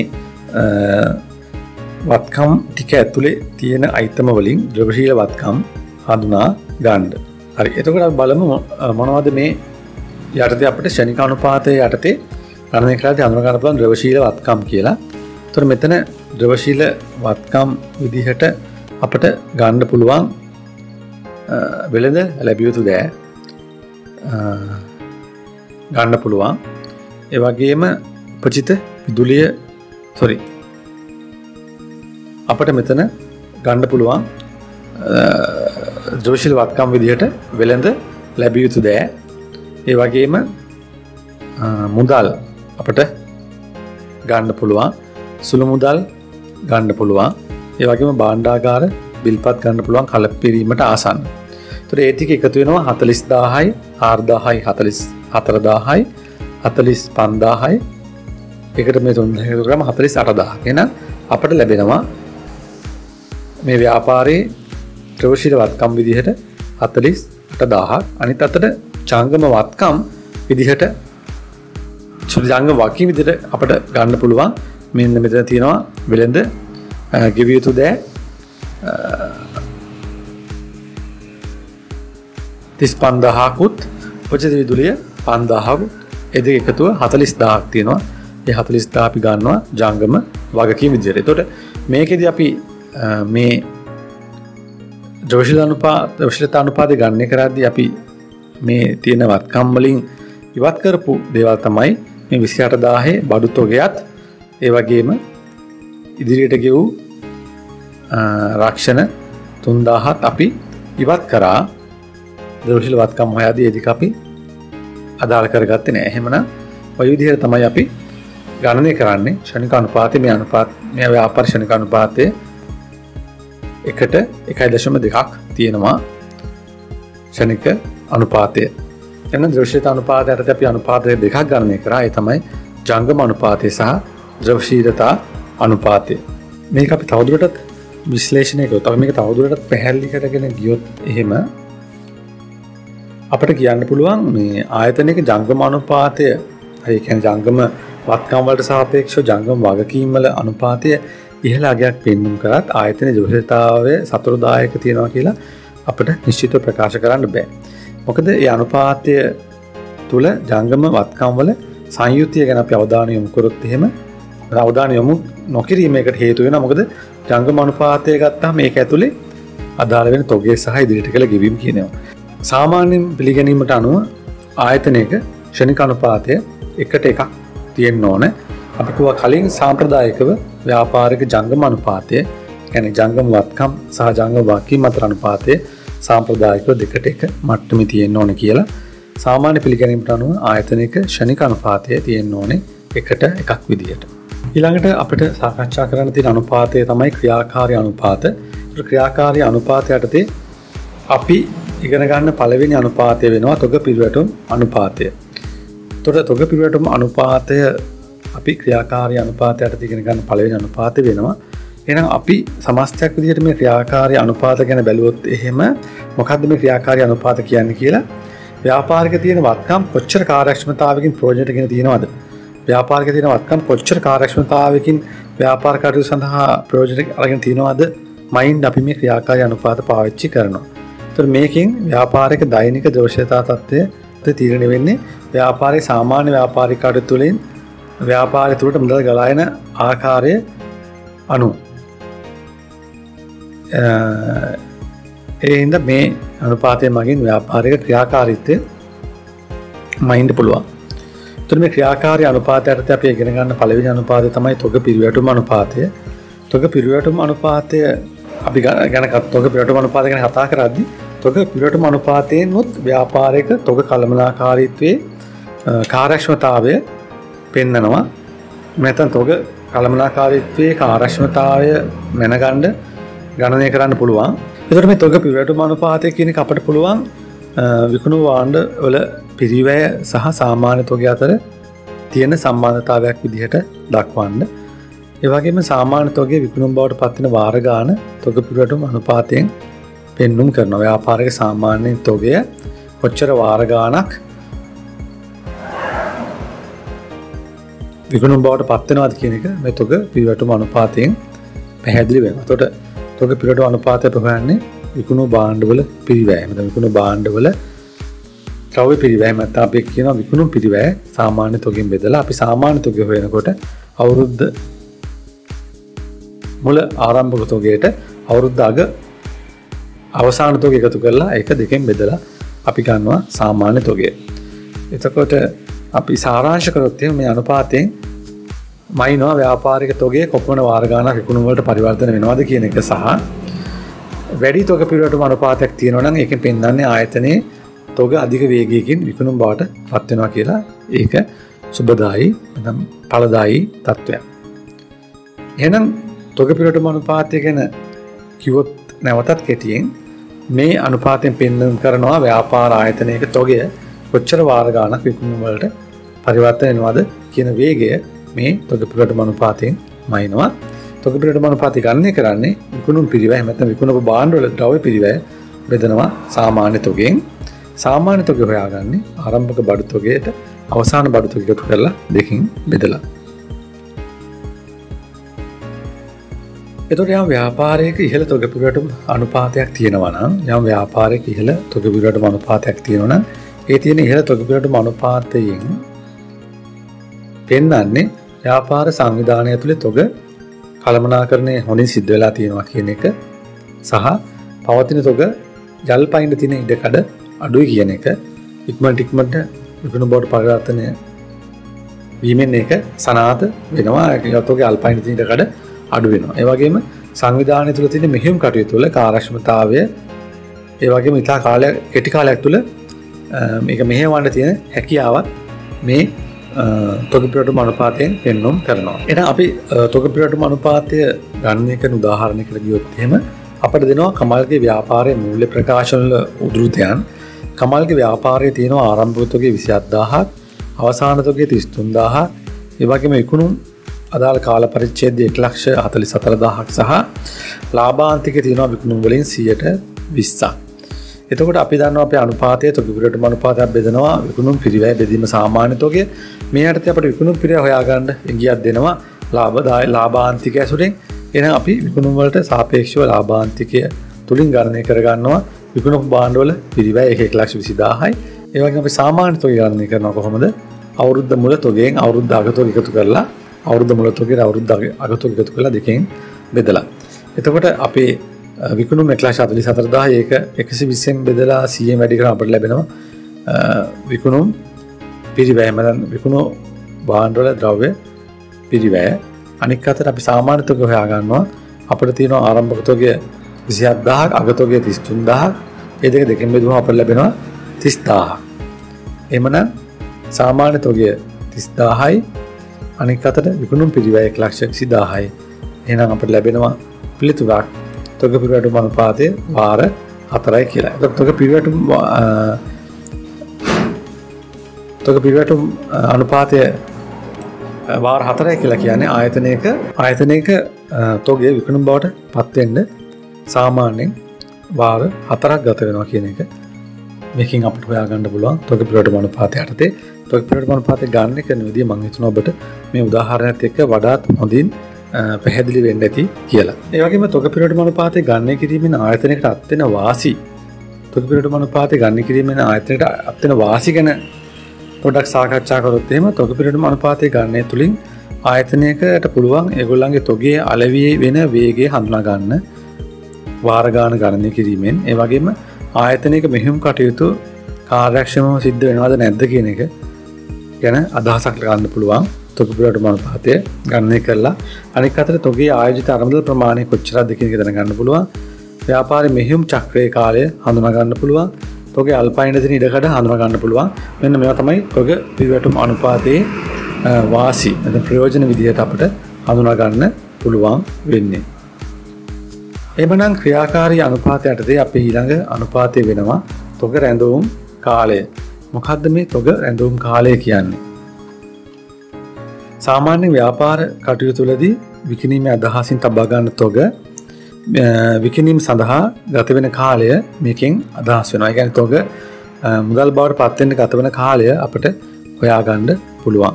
වත්කම් ටික ඇතුලේ තියෙන අයිතම වලින් ද්‍රවශීල වත්කම් හඳුනා ගන්න. හරි. එතකොට අපි බලමු මොනවද මේ යටතේ අපිට ෂණික අනුපාතය යටතේ ගණනය කරද්දී හඳුනා ගන්න පුළුවන් ද්‍රවශීල වත්කම් කියලා. එතකොට මෙතන ද්‍රවශීල වත්කම් විදිහට අපිට ගන්න පුළුවන් වෙළඳ ලැබිය යුතු දෑ ගන්න පුළුවන්. ඒ වගේම උපචිත විදුලිය අපිට මෙතන ගන්න පුළුවන් ද්‍රවශීල වත්කම් විදිහට වෙළඳ ලැබිය යුතු දෑ. ඒ වගේම මුදල් අපිට ගන්න පුළුවන් සුළු මුදල් ගන්න පුළුවන්. ඒ වගේම භාණ්ඩාගාර බිල්පත් ගන්න පුළුවන් කලපිරීමට ආසන්න. ඒතර ඒ ටික එකතු වෙනවා 40000යි 4000යි 44000යි 45000යි ඒකට මේ 3000 එකතු කරාම 48000. එහෙනම් අපිට ලැබෙනවා මේ ව්‍යාපාරයේ ද්‍රවශීල වත්කම් විදිහට 48000ක්. අනිත් අතට ජංගම වත්කම් විදිහට ජංගම වකී විදිහට අපිට ගන්න පුළුවන්. මෙන්න මෙතන තියෙනවා වෙළඳ ගෙවිය යුතු දෑ 35000කුත් උපජීවන විදුලිය 5000කුත් ඒ දෙක එකතුව 40000ක් තියෙනවා. ඒ 40000 අපි ගන්නවා ජංගම වගකීම් විදිහට. එතකොට මේකෙදි අපි මේ ද්‍රවශීලතා අනුපාතය ගණනය කරද්දී අපි මේ තියෙන වත්කම් වලින් ඉවත් කරපු දේවල් තමයි මේ 28000 බඩු තොගයත් ඒ වගේම ඉදිරියට ගෙවූ රක්ෂණ 3000ත් අපි ඉවත් කරා. ද්‍රවශීල වත්කම් හොයද්දී ඒ ටික අපි අදාළ කරගත්තේ නැහැ. එහෙමනම් ඔය විදිහට තමයි අපි ගණනය කරන්නේ ශනික අනුපාතය. මේ ව්‍යාපාර ශනික අනුපාතයේ 1.2ක් තියෙනවා ශනික අනුපාතය. එන්න ද්‍රවශීලතා අනුපාතයට අපි අනුපාත දෙකක් ගණනය කරා. ඒ තමයි ජංගම අනුපාතය සහ ද්‍රවශීලතා අනුපාතය. මේක අපි තවදුරටත් විශ්ලේෂණය කරොත් අපි මේක තවදුරටත් පැහැදිලි කරගෙන ගියොත් එහෙම අපිට කියන්න පුළුවන් මේ ආයතනයක ජංගම අනුපාතය, ඒ කියන්නේ ජංගම වත්කම් වලට සාපේක්ෂව ජංගම වගකීම් වල අනුපාතය ඉහළ අගයක් පෙන්වුම් කරත් ආයතනයේ ද්‍රවශීලතාවයේ සතුරුදායක තියෙනවා කියලා අපිට නිශ්චිතව ප්‍රකාශ කරන්න බෑ. මොකද ඒ අනුපාතය තුල ජංගම වත්කම් වල සංයුතිය ගැන අපි අවධානය යොමු කරොත් එහෙම අවධානය යොමු නොකිරීමේකට හේතු වෙනවා. මොකද ජංගම අනුපාතය ගත්තාම මේක ඇතුලේ අදාළ වෙන තොගේ සහ ඉදිරියට කළ ගෙවීම් කියනවා. සාමාන්‍යයෙන් පිළිගැනීමට අනුව ආයතනයක ශනික අනුපාතය 1:1ක් තියෙන්න ඕන. අපි කිව්වා කලින් සාම්ප්‍රදායිකව ව්‍යාපාරික ජංගම අනුපාතය, කියන්නේ ජංගම වත්කම් සහ ජංගම වගකීම් අතර අනුපාතය සාම්ප්‍රදායිකව 2:1 මට්ටමේ තියෙන්න ඕන කියලා. සාමාන්‍ය පිළිගැනීමට අනුව ආයතනයක ශනික අනුපාතය තියෙන්න ඕනේ 1:1ක් විදියට. ඊළඟට අපිට සාකච්ඡා කරන්න තියෙන අනුපාතය තමයි ක්‍රියාකාරී අනුපාත. ක්‍රියාකාරී අනුපාතය යටතේ අපි ඉගෙන ගන්න පළවෙනි අනුපාතය වෙනවා තොග පිරිවැටුම් අනුපාතය. එතකොට තොග පිරිවැටුම් අනුපාතය අපි ක්‍රියාකාරී අනුපාතය යටතේ ඉගෙන ගන්න පළවෙනි අනුපාතය වෙනවා. එහෙනම් අපි සමස්තයක් විදිහට මේ ක්‍රියාකාරී අනුපාත ගැන බැලුවොත් එහෙම මොකද්ද මේ ක්‍රියාකාරී අනුපාත කියන්නේ කියලා ව්‍යාපාරික තියෙන වත්කම් කොච්චර කාර්යක්ෂමතාවකින් ප්‍රයෝජනට ගෙන තියෙනවද? ව්‍යාපාරික තියෙන වත්කම් කොච්චර කාර්යක්ෂමතාවකින් ව්‍යාපාර කටයුතු සඳහා ප්‍රයෝජනට අරගෙන තියෙනවද? මයින්ඩ් අපි මේ ක්‍රියාකාරී අනුපාත පාවිච්චි කරනවා. ඒතර මේකෙන් ව්‍යාපාරික දෛනික ද්‍රවශීලතා තත්ත්වය තීරණය වෙන්නේ ව්‍යාපාරයේ සාමාන්‍ය ව්‍යාපාරික කටයුතු තුළින් ව්‍යාපාරය තුළට මුදල් ගලා එන ආකාරය අනුව. ඒ හින්දා මේ අනුපාතය මගින් ව්‍යාපාරික ක්‍රියාකාරීත්වය මයින්ඩ් පුළුවන්. එතකොට මේ ක්‍රියාකාරී අනුපාතයට අපි ඉගෙන ගන්න පළවෙනි අනුපාතය තමයි තොග පිරිවැටුම් අනුපාතය. තොග පිරිවැටුම් අනුපාතය අපි තොග පිරිවැටුම් අනුපාතය ගැන කතා කරද්දී තොග පිරිවැටුම් අනුපාතයෙන් උත් ව්‍යාපාරික තොග කළමනාකාරීත්වයේ කාර්යක්ෂමතාවය පෙන්නනවා. නැත්නම් තොග කළමනාකාරීත්වයේ කාර්යක්ෂමතාවය මැනගන්න ගණනය කරන්න පුළුවන්. එතකොට මේ තොග පිරිවැටුම් අනුපාතය කියන එක අපිට පුළුවන් විකුණු භාණ්ඩ වල පිරිවැය සහ සාමාන්‍ය තොගය අතර තියෙන සම්බන්ධතාවයක් විදිහට දක්වන්න. ඒ වගේම සාමාන්‍ය තොගයේ විකුණුම් බවට පත් වෙන වාර ගාන තොග පිරිවැටුම් අනුපාතයෙන් පෙන්눔 කරනවා. ව්‍යාපාරික සාමාන්‍ය තොගය කොච්චර වාර ගානක් විකුණුම් බවට පත් වෙනවද කියන එක මේ තොග පිරිවැටුම් අනුපාතයෙන් පැහැදිලි වෙනවා. එතකොට තොග පිරිවැටුම් අනුපාතය හොයන්නේ විකුණු භාණ්ඩවල පිරිවැය. නැත්නම් විකුණු භාණ්ඩවල ද්‍රව්‍ය පිරිවැය නැත්නම් අපි කියනවා විකුණු පිරිවැය සාමාන්‍ය තොගෙන් බෙදලා අපි සාමාන්‍ය තොගය හොයනකොට අවුරුද්ද මුල ආරම්භක තොගයට අවුරුද්ද අග අවසාන තොගය එකතු කරලා ඒක දෙකෙන් බෙදලා අපි ගන්නවා සාමාන්‍ය තොගය. එතකොට අපි සාරාංශ කරොත් මේ අනුපාතයෙන් මයින්නවා ව්‍යාපාරික තොගයේ කොපමණ වාර ගානක් විකුණුම් වලට පරිවර්තන වෙනවද කියන එක සහ වැඩි තොග පිරිවැටුම් අනුපාතයක් තියෙනවා නම් ඒකෙන් පෙන්වන්නේ ආයතනයේ තොග අධික වේගයකින් විකුණුම් බවට පත් වෙනවා කියලා. ඒක සුබදායි නැත්නම් ඵලදායි තත්වයක්. එහෙනම් තොග පිරවටුම අනුපාතය ගැන කිව්වොත් නැවතත් කෙටියෙන් මේ අනුපාතයෙන් පෙන්වන්න කරනවා ව්‍යාපාර ආයතනයක තොගය කොච්චර වාර ගාණක් විකුණුම් වලට පරිවර්තන වෙනවද කියන වේගය මේ තොග පිරවටුම අනුපාතයෙන් මයින්නවා. තොග පිරවටුම අනුපාතය ගණනය කරන්නේ විකුණුම් පිරිවැය නැත්නම් විකුණපු භාණ්ඩ වල ද්‍රව්‍ය පිරිවැය බෙදනවා සාමාන්‍ය තොගයෙන්. සාමාන්‍ය තොගය හොයාගන්නේ ආරම්භක බඩු තොගයට අවසාන බඩු තොගය එකතු කරලා දෙකකින් බෙදලා. එතකොට යම් ව්‍යාපාරයක ඉහළ තොග පිරවටුම් අනුපාතයක් තියෙනවා නම් යම් ව්‍යාපාරයක ඉහළ තොග පිරවටුම් අනුපාතයක් තියෙනවා නම් ඒ තියෙන ඉහළ තොග පිරවටුම් අනුපාතයෙන් පෙන්වන්නේ ව්‍යාපාර සංවිධානය ඇතුලේ තොග කළමනාකරණය හොඳින් සිද්ධ වෙලා තියෙනවා කියන එක සහ පවතින තොග ජල් පයින්න තියෙන ඉඩකඩ අඩුයි කියන එක ඉක්මනට විකුණුම් බවට පරිවර්තනය වීමෙන් ඒක සනාථ වෙනවා. ඒ තොගේ අල්පයින්න තියෙන ඉඩකඩ අඩු වෙනවා. ඒ වගේම සංවිධානය තුළ තියෙන මෙහෙයුම් කටයුතු වල කාර්යක්ෂමතාවය ඒ වගේම ඉතා කෙටි කාලයක් තුළ මේක මෙහෙයවන්න තියෙන හැකියාවත් මේ තොග පිරවටුම අනුපාතයෙන් පෙන්වුම් කරනවා. එහෙනම් අපි තොග පිරවටුම අනුපාතය ගණනය කරන උදාහරණයකට ගියොත් එහෙම අපිට දෙනවා කමල්ගේ ව්‍යාපාරයේ මූල්‍ය ප්‍රකාශන වල උද්ෘතයන්. කමල්ගේ ව්‍යාපාරයේ තියෙන ආරම්භක තොගේ 27000ක්, අවසාන තොගේ 33000ක්, ඒ වගේම විකුණුම් අදාළ කාල පරිච්ඡේදයේ 1,44,000ක් සහ ලාභාන්තිකේ තියෙනවා විකුණුම් වලින් 20%ක්. එතකොට අපි දන්නවා අපේ අනුපාතයේ තොග පිරවටුම අනුපාතයක් බෙදනවා විකුණුම් පිරිවැය බෙදීම සාමාන්‍ය තොගය. මේ යටතේ අපිට විකුණුම් පිරිවැය හොයාගන්න ඉඟියක් දෙනවා ලාභාන්තික ඇසුරෙන්. එහෙනම් අපි විකුණුම් වලට සාපේක්ෂව ලාභාන්තිකය තුලින් ගණනය කරගන්නවා විකුණුම් භාණ්ඩවල පිරිවැය 1,20,000යි. ඒ වගේම අපි සාමාන්‍ය තොගය ගණනය කරනවා කොහොමද? අවුරුද්ද මුල තොගයෙන් අවුරුද්ද අග තොග එකතු කරලා අවුරුද්ද මුල තොගයට අවුරුද්ද අග තොග එකතු කරලා දෙකෙන් බෙදලා. එතකොට අපේ විකුණුම් 1,44,000 ඒක 120න් බෙදලා 100න් වැඩි කරාම අපිට ලැබෙනවා විකුණුම් පිරිවැය මතන් විකුණු භාණ්ඩවල ද්‍රව්‍ය පිරිවැය. අනික් අතට අපි සාමාන්‍ය තොගය හොයා ගන්නවා අපිට තියෙනවා ආරම්භක තොගය 27000ක් අග තොගය 33000ක්. මේ දෙක දෙකෙන් බෙදුවම අපිට ලැබෙනවා 30000ක්. එhmenan සාමාන්‍ය තොගය 30000යි අනික් අතට විකුණුම් පිරිවැය 1,20,000යි. එහෙනම් අපිට ලැබෙනවා පිළිතුරක් තොග පිරවටුම අනුපාතය වාර 4යි කියලා. එතකොට තොග පිරවටුම අනුපාතය වාර 4යි කියලා කියන්නේ ආයතනයක තොගය විකුණුම් බවට පත් වෙන්න සාමාන්‍යයෙන් වාර 4ක් ගත වෙනවා කියන එක මේකෙන් අපිට හොයාගන්න පුළුවන් තොග පිරවටුම අනුපාතය යටතේ. තොග පිරවටුම අනුපාතය ගන්න කරන විදිය මම හිතනවා ඔබට මේ උදාහරණයත් එක්ක වඩාත් හොඳින් පැහැදිලි වෙන්න ඇති කියලා. ඒ වගේම තොග පිරවටුම අනුපාතය ගණනය කිරීමෙන් ආයතනයකට අත්වෙන වාසි තොග පිරවටුම අනුපාතය ගණනය කිරීමෙන් ආයතනයට අත්වෙන වාසි ගැන පොඩ්ඩක් සාකච්ඡා කරොත් එහෙම තොග පිරවටුම අනුපාතය ගණනය තුලින් ආයතනයකට පුළුවන් ඒගොල්ලන්ගේ තොගේ අලෙවි වෙන වේගය හඳුනා ගන්න වාර ගාන ගණනය කිරීමෙන් ඒ වගේම ආයතනයක මෙහෙයුම් කටයුතු කාර්යක්ෂමව සිද්ධ වෙනවද නැද්ද කියන එක ගැන අදහසක් ගන්න පුළුවන් තොග පිරවටුම අනුපාතය ගණනය කරලා. අනික් අතට තොගේ ආයෝජිත අරමුදල් ප්‍රමාණය කොච්චරද කියන එක දැනගන්න පුළුවන්. ව්‍යාපාරයේ මෙහෙයුම් චක්‍රයේ කාලය හඳුනා ගන්න පුළුවන්. තොගේ අල්පයින දින ඉඩකඩ හඳුනා ගන්න පුළුවන්. මෙන්න මේවා තමයි තොග පිරවටුම අනුපාතයේ වාසි නැත්නම් ප්‍රයෝජන විදිහට අපිට හඳුනා ගන්න පුළුවන් වෙන්නේ. එhmenan ක්‍රියාකාරී අනුපාතය යටතේ අපේ ඊළඟ අනුපාතය වෙනවා තොග රැඳවුම් කාලය. මොකද්ද මේ තොග රැඳවුම් කාලය කියන්නේ? සාමාන්‍ය ව්‍යාපාර කටයුතු වලදී විකිණීමේ අදහසින් තබා ගන්න තොග විකිණීම සඳහා ගත වෙන කාලය මේකෙන් අදහස් වෙනවා. ඒ කියන්නේ තොග මුදල් බවට පත් වෙන්න ගත වෙන කාලය අපිට හොයා ගන්න පුළුවන්.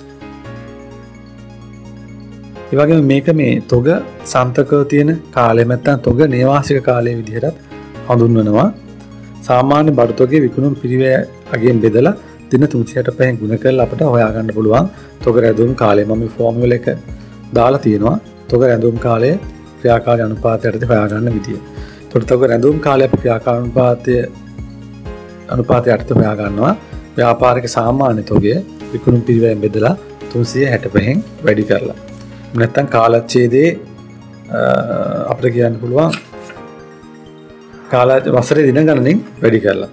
ඒ වගේම මේක මේ තොග සම්තකව තියෙන කාලය නැත්නම් තොග නේවාසික කාලය විදිහටත් හඳුන්වනවා. සාමාන්‍ය බඩු තොගේ විකුණුම් පිරිවැය අගෙන් බෙදලා දින 365න් ගුණ කරලා අපිට හොයා ගන්න පුළුවන් තොග රැඳවුම් කාලය. මම මේ ෆෝමියුල එක දාලා තියෙනවා තොග රැඳවුම් කාලය ක්‍රියාකාරී අනුපාතයට හොයා ගන්න විදිය. ඒකට තොග රැඳවුම් කාලය ක්‍රියාකාරී අනුපාතයට හොයා ගන්නවා ව්‍යාපාරික සාමාන්‍ය තොගය විකුණුම් පිරිවැයෙන් බෙදලා 365න් වැඩි කරලා. නැත්තම් කාලච්ඡේදයේ අපිට කියන්න පුළුවන් වසරේ දින ගණනින් වැඩි කරලා.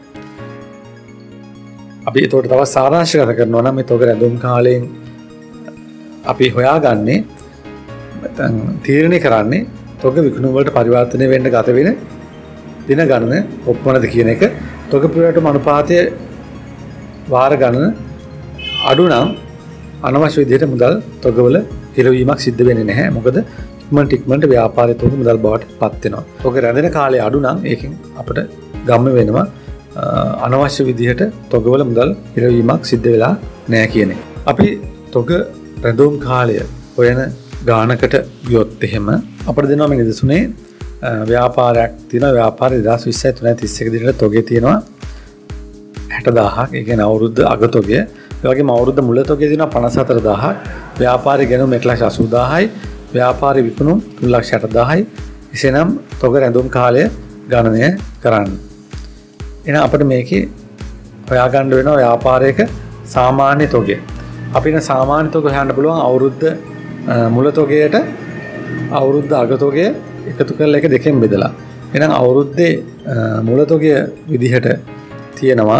අපි ඒකට තවත් සාරාංශගත කරනවා නම් මේ තොග රැඳවුම් කාලයෙන් අපි හොයාගන්නේ තීරණය කරන්නේ තොග විකුණුම් වලට පරිවර්තනය වෙන්න ගත වෙන දින ගණන කොපමණද කියන එක. තොග පිරවැටුම් අනුපාතයේ වාර ගණන අඩු නම් අනවශ්‍ය විදිහට මුදල් තොගවල හිරවීමක් සිද්ධ වෙන්නේ නැහැ. මොකද ඉක්මනට ව්‍යාපාරයේ තොග මුදල් බවට පත් වෙනවා. තොග රැඳෙන කාලය අඩු නම් ඒකෙන් අපිට ගම්ම වෙනවා අනවශ්‍ය විදිහට තොගවල මුදල් හිරවීමක් සිද්ධ වෙලා නැහැ කියන එක. අපි තොග රැඳුම් කාලය හොයන ගානකට ගියොත් එහෙම අපිට දෙනවා මේ නිදසුනේ ව්‍යාපාරයක් තියෙනවා. ව්‍යාපාරය 2020 331 දිනට තොගේ තියෙනවා 60000ක්. ඒ කියන්නේ අවුරුද්ද අග තොගය. ඒ වගේම අවුරුද්ද මුල තොගේ තියෙනවා 54000ක්. ව්‍යාපාරي ගෙනුම් 180000යි. ව්‍යාපාරي විකුණුම් 360000යි. එසේනම් තොග රැඳුම් කාලය ගණනය කරන්න. එහෙනම් අපිට මේකේ හොයාගන්න වෙනවා ව්‍යාපාරයක සාමාන්‍ය තොගය. අපිට සාමාන්‍ය තොග හොයන්න පුළුවන් අවුරුද්ද මුල තොගයට අවුරුද්ද අග තොගය එකතු කරලා එක දෙකෙන් බෙදලා. එහෙනම් අවුරුද්දේ මුල තොගය විදිහට තියෙනවා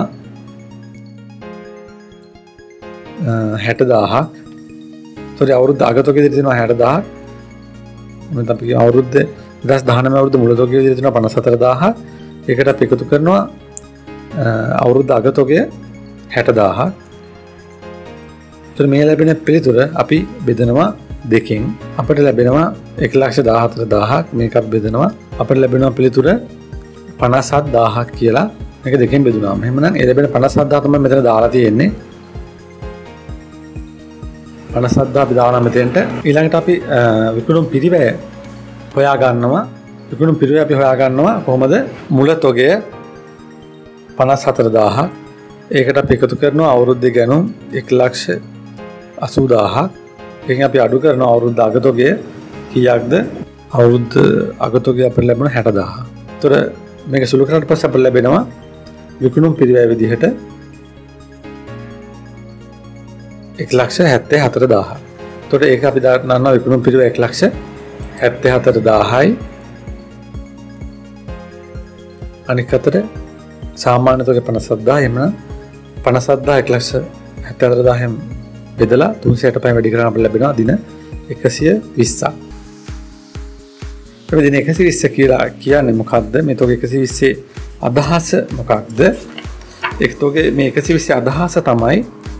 60000ක්. අවුරුද්ද අග තොගය විදිහට තියෙනවා 60000ක්. මොකද අපි අවුරුද්ද 2019 අවුරුද්ද මුල තොගය විදිහට තියෙනවා 54000ක්. ඒකට අපි එකතු කරනවා අවුරුද්ද අග තොගය 60000ක්. එතකොට මේ ලැබෙන පිළිතුර අපි බෙදනවා දෙකෙන්. අපිට ලැබෙනවා 114000ක්. මේකත් බෙදනවා අපිට ලැබෙනවා පිළිතුර 57000ක් කියලා. මේක දෙකෙන් බෙදුනාම එහෙමනම් ඒ ලැබෙන 57000 තමයි මෙතන දාලා තියෙන්නේ. 57000 අපි දානවා මෙතෙන්ට. ඊළඟට අපි විකුණුම් පිරිවැය හොයා ගන්නවා. විකුණුම් පිරිවැය අපි හොයා ගන්නවා කොහොමද? මුල තොගය 54000ක්. ඒකට අපි එකතු කරනවා අවුරුද්දේ ගණන් 1,80,000ක්. ඒකෙන් අපි අඩු කරනවා අවුරුද්ද අග තොගය කීයක්ද? අවුරුද්ද අග තොගය අපිට ලැබුණ 60000. ඒතර මේක සුළු කරාට පස්සේ අපිට ලැබෙනවා විකුණුම් පිරිවැය විදිහට 1,74,000. එතකොට ඒක අපි දන්නවා විකුණුම් පිරිවැය 1,74,000යි. අනික අතට සාමාන්‍ය තොගය 57000. එhmenan 57000 1,74,000න් බෙදලා 365 වැඩි කරලා අපිට ලැබෙනවා දින 120ක්. මේ දින 120 කියලා කියන්නේ මොකක්ද? මේ තොග 120 අදහස මොකක්ද? ඒක තොගේ මේ 120 අදහස තමයි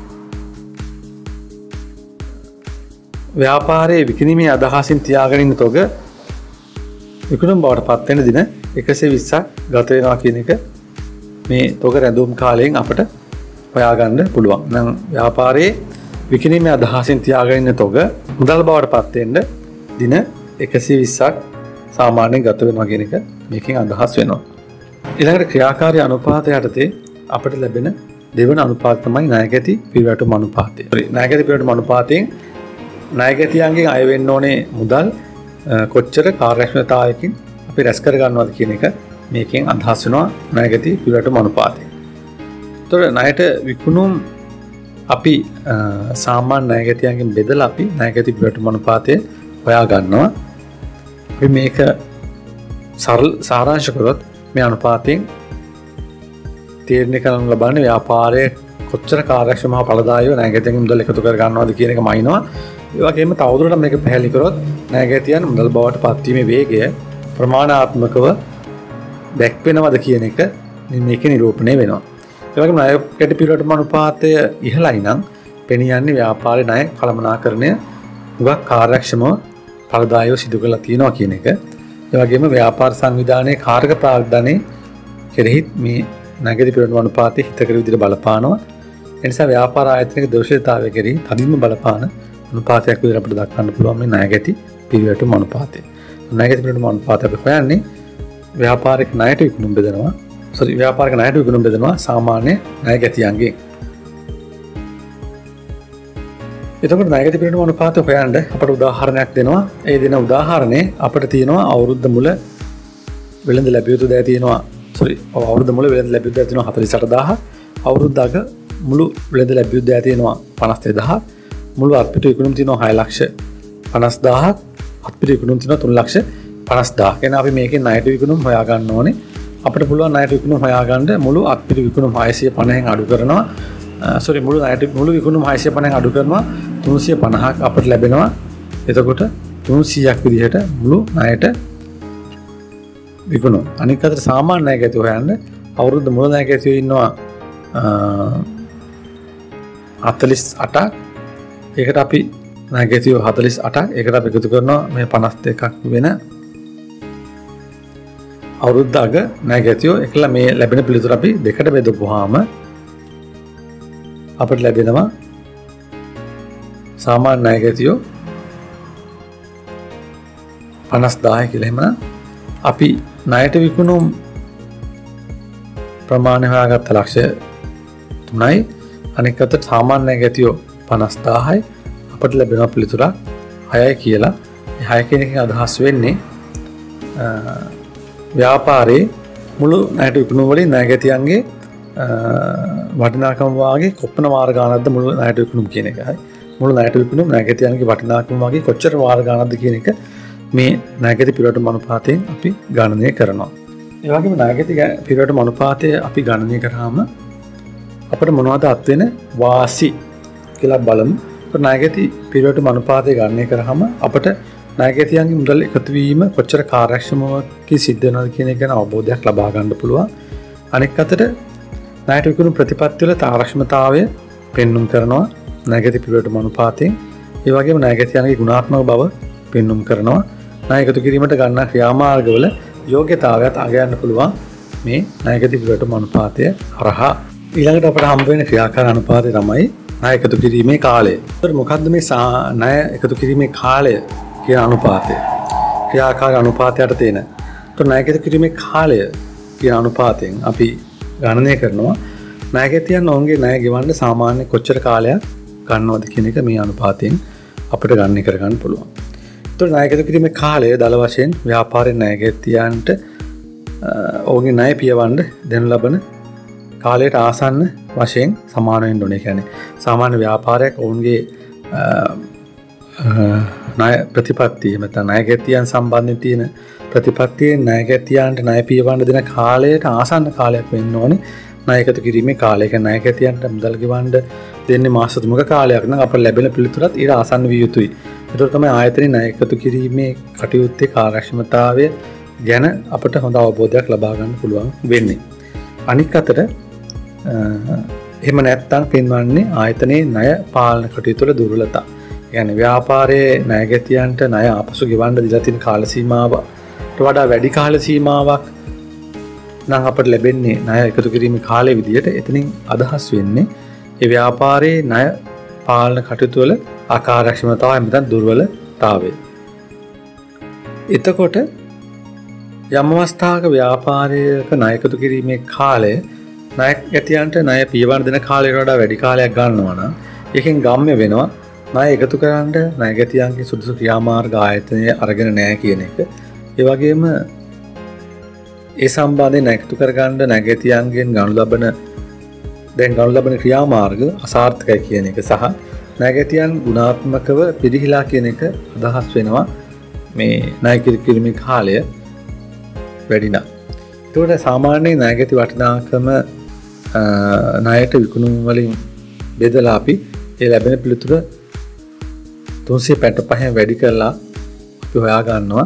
ව්‍යාපාරයේ විකිණීමේ අදහසින් තියාගෙන ඉන්න තොග විකුණුම් බවට පත් වෙන දින 120ක් ගත වෙනවා කියන එක මේ තොග රැඳුම් කාලයෙන් අපිට හොයාගන්න පුළුවන්. නම් ව්‍යාපාරයේ විකිණීමේ අදහසින් තියාගෙන ඉන්න තොග මුදල් බවට පත් වෙන්න දින 120ක් සාමාන්‍යයෙන් ගත වෙනවා කියන එක මේකෙන් අදහස් වෙනවා. ඊළඟට ක්‍රියාකාරී අනුපාතය යටතේ අපිට ලැබෙන දෙවන අනුපාතය තමයි ණයගැති පිරිවැටුම් අනුපාතය. ණයගැති පිරිවැටුම් අනුපාතයෙන් ණයගැතියන්ගෙන් අය වෙන්න ඕනේ මුදල් කොච්චර කාර්යක්ෂමතාවයකින් අපි රැස් කර ගන්නවද කියන එක මේකෙන් අදහස් වෙනවා ණයගැති පිරිවැටුම් අනුපාතය. එතකොට ණයට විකුණුම් අපි සාමාන්‍ය ණයගැතියන්ගෙන් බෙදලා අපි ණයගැති පිරිවැටුම් අනුපාතය හොයා ගන්නවා. අපි මේක සාරාංශ කරොත් මේ අනුපාතයෙන් තීරණය කරන්න ලබන්නේ ව්‍යාපාරයේ කොච්චර කාර්යක්ෂම හා ඵලදායීව ණයගැතියන්ගෙන් මුදල් එකතු කර ගන්නවද කියන එක මයින්නවා. ඒ වගේම තවදුරටත් මේක පැහැදිලි කරොත් ණයගැතියන් මුදල් බවට පත්වීමේ වේගය ප්‍රමාණාත්මකව දැක්වෙනවද කියන එක මේකේ නිරූපණය වෙනවා. ඒ වගේම ණයගැති පිරිවැටුම් අනුපාතය ඉහළයි නම් පෙනී යන්නේ ව්‍යාපාරයේ ණය කළමනාකරණය උගක් කාර්යක්ෂමව ඵලදායීව සිදු කරලා තියෙනවා කියන එක. ඒ වගේම ව්‍යාපාර සංවිධානයේ කාර්ක ප්‍රාග්ධනයේ කෙරෙහිත් මේ ණයගැති පිරිවැටුම් අනුපාතය හිතකර විදිහට බලපානවා. ඒ නිසා ව්‍යාපාර ආයතනයක දෝෂිතතාවය කෙරෙහි තදින්ම බලපාන අනුපාතයක් විදිහට අපිට දක්වන්න පුළුවන් මේ ණයගැති පිරිවැටුම් අනුපාතය. ණයගැති පිරිවැටුම් අනුපාතය අපි හොයන්නේ ව්‍යාපාරික ණයට විකුණුම් බෙදනවා. ව්‍යාපාරික ණයට විකුණුම් බෙදනවා සාමාන්‍ය ණයගැතියන්ගෙන්. එතකොට ණයගැති පිරිවැටුම් අනුපාතය හොයන්න අපට උදාහරණයක් දෙනවා. ඒ දෙන උදාහරණේ අපිට තියෙනවා අවුරුද්ද මුල වෙළඳ ලැබිය යුතු දෑ තියෙනවා. අවුරුද්ද මුල වෙළඳ ලැබිය යුතු දෑ තියෙනවා 48000ක්. අවුරුද්ද අග මුළු වෙළඳ ලැබිය යුතු දෑ තියෙනවා 52000ක්. මුළු අත්පිට විකුණුම් තියෙනවා 6,50,000ක්. අත්පිට විකුණුම් තියෙනවා 3,50,000ක්. එහෙනම් අපි මේකෙන් ණයට විකුණුම් හොයා ගන්න ඕනේ. අපිට පුළුවන් ණයට විකුණුම් හොයාගන්න මුළු අත්පිට විකුණුම් 650න් අඩු කරනවා. මුළු විකුණුම් 650න් අඩු කරනවා 350ක් අපිට ලැබෙනවා. එතකොට 300ක් විදිහට මුළු ණයට විකුණුවා. අනික අතට සාමාන්‍ය ණය ගැතියෝ හොයන්න අවුරුද්ද මුල ණය ගැතියෝ ඉන්නවා 48ක්. ඒකට අපි ණය ගැතියෝ 48ක්. ඒකට අපි එකතු කරනවා මේ 52ක් වෙන අවුරුද්ද අග ණය ගැතියෝ. ඒකලා මේ ලැබෙන පිළිතුර අපි දෙකට බෙදපුවාම අපිට ලැබෙනවා සාමාන්‍ය ණය ගැතියෝ 50000 කියලා. එහෙමනම් අපි ණයට විකුණුම් ප්‍රමාණය හොයාගත්ත ලක්ෂ 3යි. අනෙක් අතට සාමාන්‍ය ණය ගැතියෝ 50000යි. අපිට ලැබෙන පිළිතුරක් 6යි කියලා. මේ 6 කියන එකෙන් අදහස් වෙන්නේ ව්‍යාපාරයේ මුළු ණයට විකුණුම් වලින් ණය ගැතියන්ගේ වටිනාකම වාගේ කොපමණ වාර ගානක්ද මුළු ණයට විකුණුම් කියන එකයි. මුළු ණයට විකුණුම් ණය ගැතියන්ගේ වටිනාකම වාගේ කොච්චර වාර ගානක්ද කියන එක මේ ණය ගැති පිරිවැටුම් අනුපාතයෙන් අපි ගණනය කරනවා. ඒ වගේම ණය ගැති පිරිවැටුම් අනුපාතය අපි ගණනය කරාම අපිට මොනවද අත් වෙන වාසි කියලා බලමු. ණය ගැති පිරිවැටුම් අනුපාතය ගණනය කරාම අපිට ණය ගැතියන්ගේ මුදල් එකතු වීම කොච්චර කාර්යක්ෂමව සිද්ධ වෙනවද කියන එක ගැන අවබෝධයක් ලබා ගන්න පුළුවන්. අනෙක් අතට ණයට විකුණු ප්‍රතිපත්ති වල තාරක්ෂමතාවය පෙන්눔 කරනවා ණය ගැති පිරිවැටුම් අනුපාතයෙන්. ඒ වගේම ණය ගැතියන්ගේ ගුණාත්මක බව පෙන්눔 කරනවා. ණය එකතු කිරීමට ගන්නා ක්‍රියාමාර්ගවල යෝග්‍යතාවයත් අගයන්න පුළුවන් මේ ණය ගැති පිරිවැටුම් අනුපාතය හරහා. ඊළඟට අපට හම්බ වෙන ක්‍රියාකාර අනුපාතය තමයි ණය එකතු කිරීමේ කාලය. ඒතර මොකක්ද මේ ණය එකතු කිරීමේ කාලය කියන අනුපාතය? ක්‍රියාකාර අනුපාතයට තියෙන. ඒතර ණය එකතු කිරීමේ කාලය කියන අනුපාතයෙන් අපි ගණනය කරනවා ණය ගැතියන් ඔවුන්ගේ ණය ගෙවන්න සාමාන්‍ය කොච්චර කාලයක් ගන්නවද කියන එක මේ අනුපාතයෙන් අපිට ගණනය කරගන්න පුළුවන්. ඒතර ණය එකතු කිරීමේ කාලය දල වශයෙන් ව්‍යාපාරයේ ණය ගැතියන්ට ඔවුන්ගේ ණය පියවන්න දෙනු ලබන කාලයට ආසන්න වශයෙන් සමාන වෙන්න ඕනේ. කියන්නේ සාමාන්‍ය ව්‍යාපාරයක් ඔවුන්ගේ ණය ප්‍රතිපත්තිය නැත්නම් ණය ගැතියන් සම්බන්ධයෙන් තියෙන ප්‍රතිපත්තියේ ණය ගැතියන්ට ණය පියවන්න දෙන කාලයට ආසන්න කාලයක් වෙන්න ඕනේ. ණය එකතු කිරීමේ කාලය. කියන්නේ ණය ගැතියන්ට මුදල් ගෙවන්න දෙන්නේ මාස 3ක කාලයක් නම් අපට ලැබෙන පිළිතුරත් ඊට ආසන්න විය යුතුයි. ඒතර තමයි ආයතනයේ ණය එකතු කිරීමේ කටයුත්තේ කාර්යක්ෂමතාවය ගැන අපට හොඳ අවබෝධයක් ලබා ගන්න පුළුවන් වෙන්නේ. අනික් අතට එහෙම නැත්නම් පෙන්වන්නේ ආයතනයේ ණය පාලන කටයුතු වල දුර්වලතා. කියන්නේ ව්‍යාපාරයේ ණය ගැතියන්ට ණය ආපසු ගෙවන්න දීලා තියෙන කාල සීමාවට වඩා වැඩි කාල සීමාවක් නම් අපට ලැබෙන්නේ ණය එකතු කිරීමේ කාලය විදිහට. එතනින් අදහස් වෙන්නේ ඒ ව්‍යාපාරයේ ණය පාලන කටයුතු වල අකාර්යක්ෂමතාවය නැත්නම් දුර්වලතාවය. එතකොට යම් අවස්ථාවක ව්‍යාපාරයක ණය එකතු කිරීමේ කාලය ණය ගැතියන්ට ණය පියවන්න දෙන කාලයට වඩා වැඩි කාලයක් ගන්නවා නම් ඒකෙන් ගම්ම්‍ය වෙනවා ණය එකතු කරන්න ණය ගැතියන්ගේ සුදුසු ක්‍රියාමාර්ග ආයතනය අරගෙන නැහැ කියන එක. ඒ වගේම ඒ සම්බන්ධයෙන් ණය එකතු කරගන්න ණය ගැතියන්ගෙන් ගනු ලබන ක්‍රියාමාර්ග අසාර්ථකයි කියන එක සහ ණය ගැතියන් ගුණාත්මකව පිරිහිලා කියන එක අදහස් වෙනවා මේ ණය කිරීමේ කාලය වැඩි නම්. ඒකට සාමාන්‍යයෙන් ණය ගැති වටිනාකම ණයට විකුණුම් වලින් බෙදලා අපි ඒ ලැබෙන පිළිතුර 365න් වැඩි කරලා අපි හොයා ගන්නවා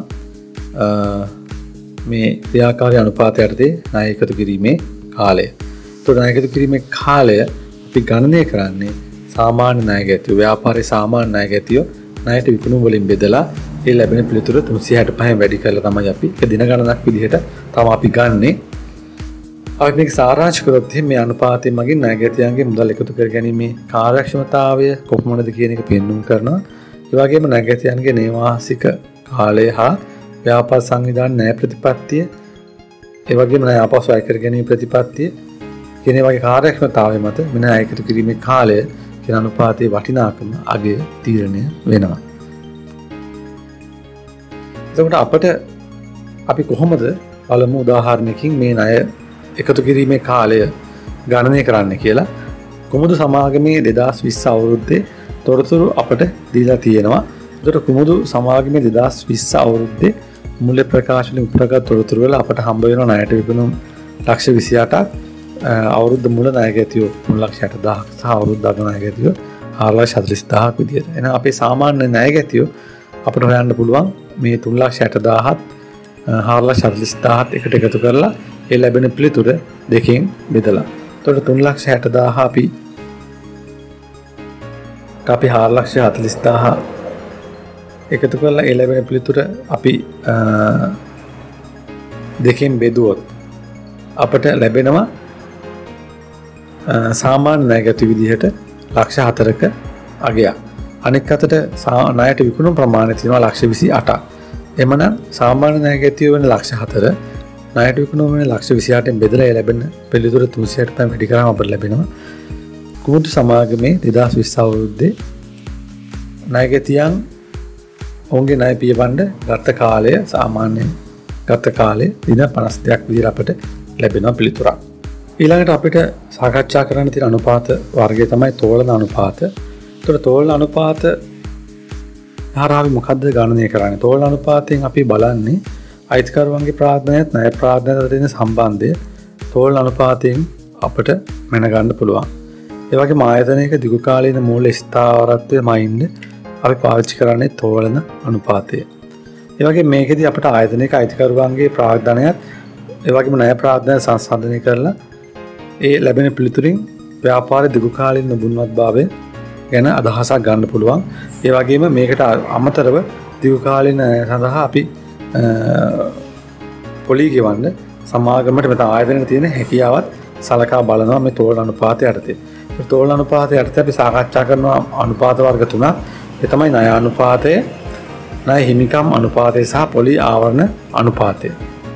මේ ක්‍රියාකාරී අනුපාතය යටතේ ණය එකතු කිරීමේ කාලය. ඒතකොට ණය එකතු කිරීමේ කාලය අපි ගණනය කරන්නේ සාමාන්‍ය ණය ගැතියෝ ව්‍යාපාරයේ සාමාන්‍ය ණය ගැතියෝ ණයට විකුණුම් වලින් බෙදලා ඒ ලැබෙන පිළිතුර 365න් වැඩි කරලා තමයි අපි ඒක දින ගණනක් විදිහට තමයි අපි ගන්නෙ. අපි මේක සාරාංශ කරොත් මේ අනුපාතයෙන් මගින් ණය ගැතියන්ගේ මුදල් එකතු කර ගැනීමේ කාර්යක්ෂමතාවය කොපමණද කියන එක පෙන්වන්න කරනවා. ඒ වගේම ණය ගැතියන්ගේ නේවාසික කාලය හා ව්‍යාපාර සංවිධාන ණය ප්‍රතිපත්තිය ඒ වගේම ණය ආපසු අය කර ගැනීම ප්‍රතිපත්තිය කියන වගේ කාර්යක්ෂමතාවය මත මෙන්න ණය එකතු කිරීමේ කාලය කියන අනුපාතයේ වටිනාකම අගය තීරණය වෙනවා. එතකොට අපිට අපි කොහොමද පළමු උදාහරණයකින් මේ ණය එකතු කිරීමේ කාලය ගණනය කරන්න කියලා කුමුදු සමාගමේ 2020 අවුරුද්දේ තොරතුරු අපට දීලා තියෙනවා. ඒතර කුමුදු සමාගමේ 2020 අවුරුද්දේ මුල්‍ය ප්‍රකාශන උප්‍රගත තොරතුරු වල අපට හම්බ වෙනවා ණයට විකුණුම් ලක්ෂ 28ක් අවුරුද්ද මුල ණය ගැතියෝ 3,60,000ක් සහ අවුරුද්ද අග ණය ගැතියෝ 4,40,000ක් විදියට. එහෙනම් අපේ සාමාන්‍ය ණය ගැතියෝ අපිට හොයන්න පුළුවන් මේ 3,60,000ත් 4,40,000ත් එකට එකතු කරලා ඒ ලැබෙන පිළිතුර දෙකෙන් බෙදලා. එතකොට 3,60,000 අපි 4,40,000 එකතු කරලා ඒ ලැබෙන පිළිතුර අපි දෙකෙන් බෙදුවොත් අපට ලැබෙනවා සාමාන්‍ය ණයගැති විදිහට ලක්ෂ 4ක අගයක්. අනෙක් අතට ණයට විකුණුම් ප්‍රමාණය තියෙනවා ලක්ෂ 28ක්. එමනම් සාමාන්‍ය ණයගැතිය වෙන ලක්ෂ 4 ණයට විකුණුම් වෙන ලක්ෂ 28න් බෙදලා ලැබෙන පිළිතුර 360 පෑම වැඩි කරාම අපට ලැබෙනවා කුමුතු සමාගමේ 2020 අවුරුද්දේ ණයගැතියන් ඔවුන්ගේ ණය පියවන්න ගත කාලය සාමාන්‍යයෙන් ගත කාලේ දින 52ක් විදිහට අපට ලැබෙන පිළිතුරක්. ඊළඟට අපිට සාකච්ඡා කරන්න තියෙන අනුපාත වර්ගය තමයි තෝලන අනුපාත. ඒතර තෝලන අනුපාත හරහා අපි මොකද්ද ගණනය කරන්නේ? තෝලන අනුපාතයෙන් අපි බලන්නේ අයිතිකරුවන්ගේ ප්‍රාර්ථනාවත් ණය ප්‍රාර්ථනාවට තියෙන සම්බන්ධය තෝලන අනුපාතයෙන් අපට මැනගන්න පුළුවන්. ඒ වගේම ආයතනයක දිගු කාලීන මූල්‍ය ස්ථාවරත්වය මයින්ද අපි පාවිච්චි කරන්නේ තෝලන අනුපාතය. ඒ වගේම මේකෙදි අපට ආයතනයක අයිතිකරුවන්ගේ ප්‍රාර්ථනාවත් ඒ වගේම ණය ප්‍රාර්ථනා සංසන්දනය කරලා ඒ ලැබෙන පිළිතුරින් ව්‍යාපාරයේ දිගු කාලීන මුදුන්වත්භාවය ගැන අදහසක් ගන්න පුළුවන්. ඒ වගේම මේකට අමතරව දිගු කාලීන සඳහා අපි පොලි ගෙවන්න සමාගමට මෙතන ආයතනයේ තියෙන හැකියාවත් සලකා බලනවා මේ තෝලන අනුපාතය යටතේ. ඒ තෝලන අනුපාතය යටතේ අපි සාකච්ඡා කරන අනුපාත වර්ග තුනක්. ඒ තමයි ණය අනුපාතය, ණය හිමිකම් අනුපාතය සහ පොලි ආවරණ අනුපාතය.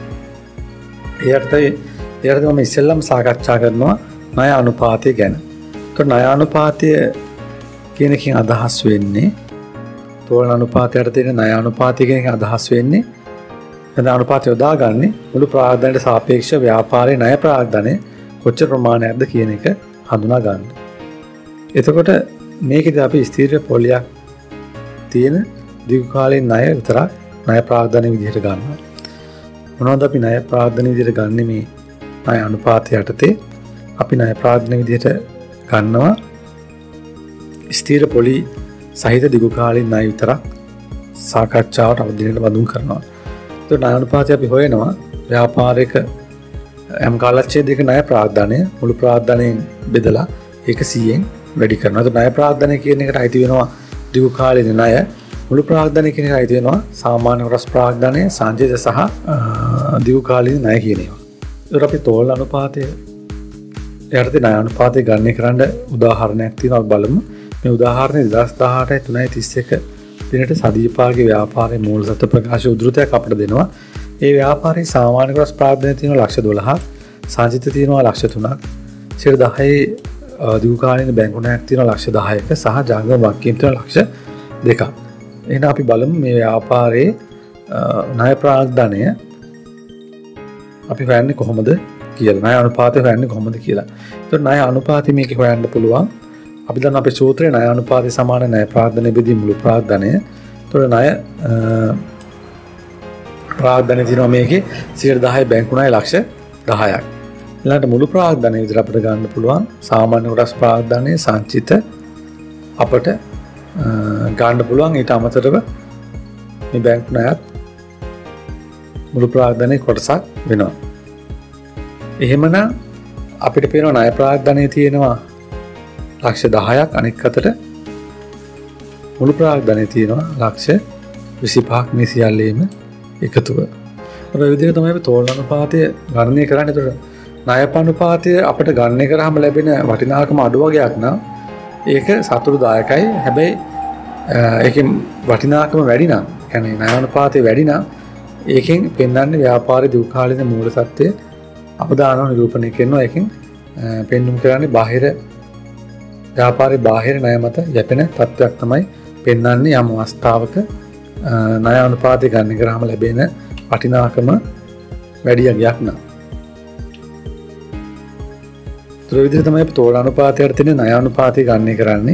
එයට මම ඉස්සෙල්ලම සාකච්ඡා කරනවා ණය අනුපාතය ගැන. ඒතකොට ණය අනුපාතය කියන එකෙන් අදහස් වෙන්නේ තෝලන අනුපාතයට තියෙන ණය අනුපාතය කියන එකෙන් අදහස් වෙන්නේ එතන අනුපාතය යොදාගන්නේ මුළු ප්‍රාග්ධනයට සාපේක්ෂ ව්‍යාපාරයේ ණය ප්‍රාග්ධනය කොච්චර ප්‍රමාණයක්ද කියන එක හඳුනා ගන්න. එතකොට මේකදී අපි ස්ථීර පොලියක් තියෙන දීර්ඝ කාලීන ණය විතරක් ණය ප්‍රාග්ධනය විදිහට ගන්නවා. මොනවද අපි ණය ප්‍රාග්ධනය විදිහට ගන්නෙ මේ ණය අනුපාතය යටතේ? අපි ණය ප්‍රාග්ධනය විදිහට ගන්නවා ස්ථීර පොලි සහිත දිගු කාලීන ණය විතරක් සාකච්ඡාවට අවධියට බඳුන් කරනවා. ඒත් ණය අනුපාතය අපි හොයනවා ව්‍යාපාරික M කාලච්ඡේදයක ණය ප්‍රාග්ධනය මුළු ප්‍රාග්ධනයෙන් බෙදලා ඒක 100න් වැඩි කරනවා. ඒත් ණය ප්‍රාග්ධනය කියන එකට අයිති වෙනවා දිගු කාලීන ණය, මුළු ප්‍රාග්ධනය කියන එකට අයිති වෙනවා සාමාන්‍ය වරස් ප්‍රාග්ධනය, සංජිත සහ දිගු කාලීන ණය කියන ඒවා. ඒත් අපි තෝලන අනුපාතය යටතේ ණය අනුපාතය ගණනය කරන්න උදාහරණයක් තියෙනවා බලමු. මේ උදාහරණය 2018 3.31 දිනට සදීපාගේ ව්‍යාපාරයේ මූල සත්‍ය ප්‍රකාශ උද්ෘතයක් අපිට දෙනවා. ඒ ව්‍යාපාරයේ සාමාන්‍ය කොටස් ප්‍රාග්ධනය තියෙනවා ලක්ෂ 12ක්, සංචිත තියෙනවා ලක්ෂ 3ක්, 10 දිගු කාලීන බැංකු ණයක් තියෙනවා ලක්ෂ 10ක සහ ජංගම වගකීම් තියෙනවා ලක්ෂ 2ක්. එහෙනම් අපි බලමු මේ ව්‍යාපාරයේ ණය ප්‍රාග්ධනය අපි හොයන්නේ කොහොමද කියලා. ණය අනුපාතය හොයන්නේ කොහොමද කියලා. ඒතකොට ණය අනුපාතය මේක හොයන්න පුළුවන්. අපි දන්න අපේ සූත්‍රයේ ණය අනුපාතය සමාන ණය ප්‍රාග්ධනය බෙදී මුළු ප්‍රාග්ධනය. ඒතකොට ණය ප්‍රාග්ධනය තියෙනවා මේකේ 10 බැංකු ණය ලක්ෂ 10ක්. ඊළඟට මුළු ප්‍රාග්ධනය විතර අපිට ගන්න පුළුවන් සාමාන්‍ය කොටස් ප්‍රාග්ධනය සංචිත අපිට ගන්න පුළුවන්. ඊට අමතරව මේ බැංකු ණයත් මුළු ප්‍රාග්ධනයේ කොටසක් වෙනවා. එහෙමනම් අපිට පේනවා ණය ප්‍රාග්ධනයේ තියෙනවා ලක්ෂ 10ක්, අනෙක් අතට මුළු ප්‍රාග්ධනයේ තියෙනවා ලක්ෂ 25ක් මේ සියල්ලේම එකතුව. ඔය විදිහට තමයි අපි තෝලන අනුපාතය ගණනය කරන්නේ. ඒතකොට ණය අනුපාතය අපිට ගණනය කරාම ලැබෙන වටිනාකම අඩු වගේක් නම් ඒක සතුටුදායකයි. හැබැයි ඒකෙන් වටිනාකම වැඩි නම්, يعني ණය අනුපාතය වැඩි නම් ඒකෙන් පෙන්වන්නේ ව්‍යාපාරයේ දිගු කාලීන මූල සත්‍ය අපදානව නිරූපණය කරනවා. ඒකෙන් පෙන්වුම් කරන්නේ බාහිර ව්‍යාපාරයේ බාහිර ණය මත යැපෙන තත්ත්වයක් තමයි පෙන්වන්නේ. යම් අවස්ථාවක ණය අනුපාතය ගණනය කරාම ලැබෙන වටිනාකම වැඩි යගයක් නම්. ඒ විදිහට තමයි අපි තෝලන අනුපාතයට තියෙන ණය අනුපාතය ගණනය කරන්නේ.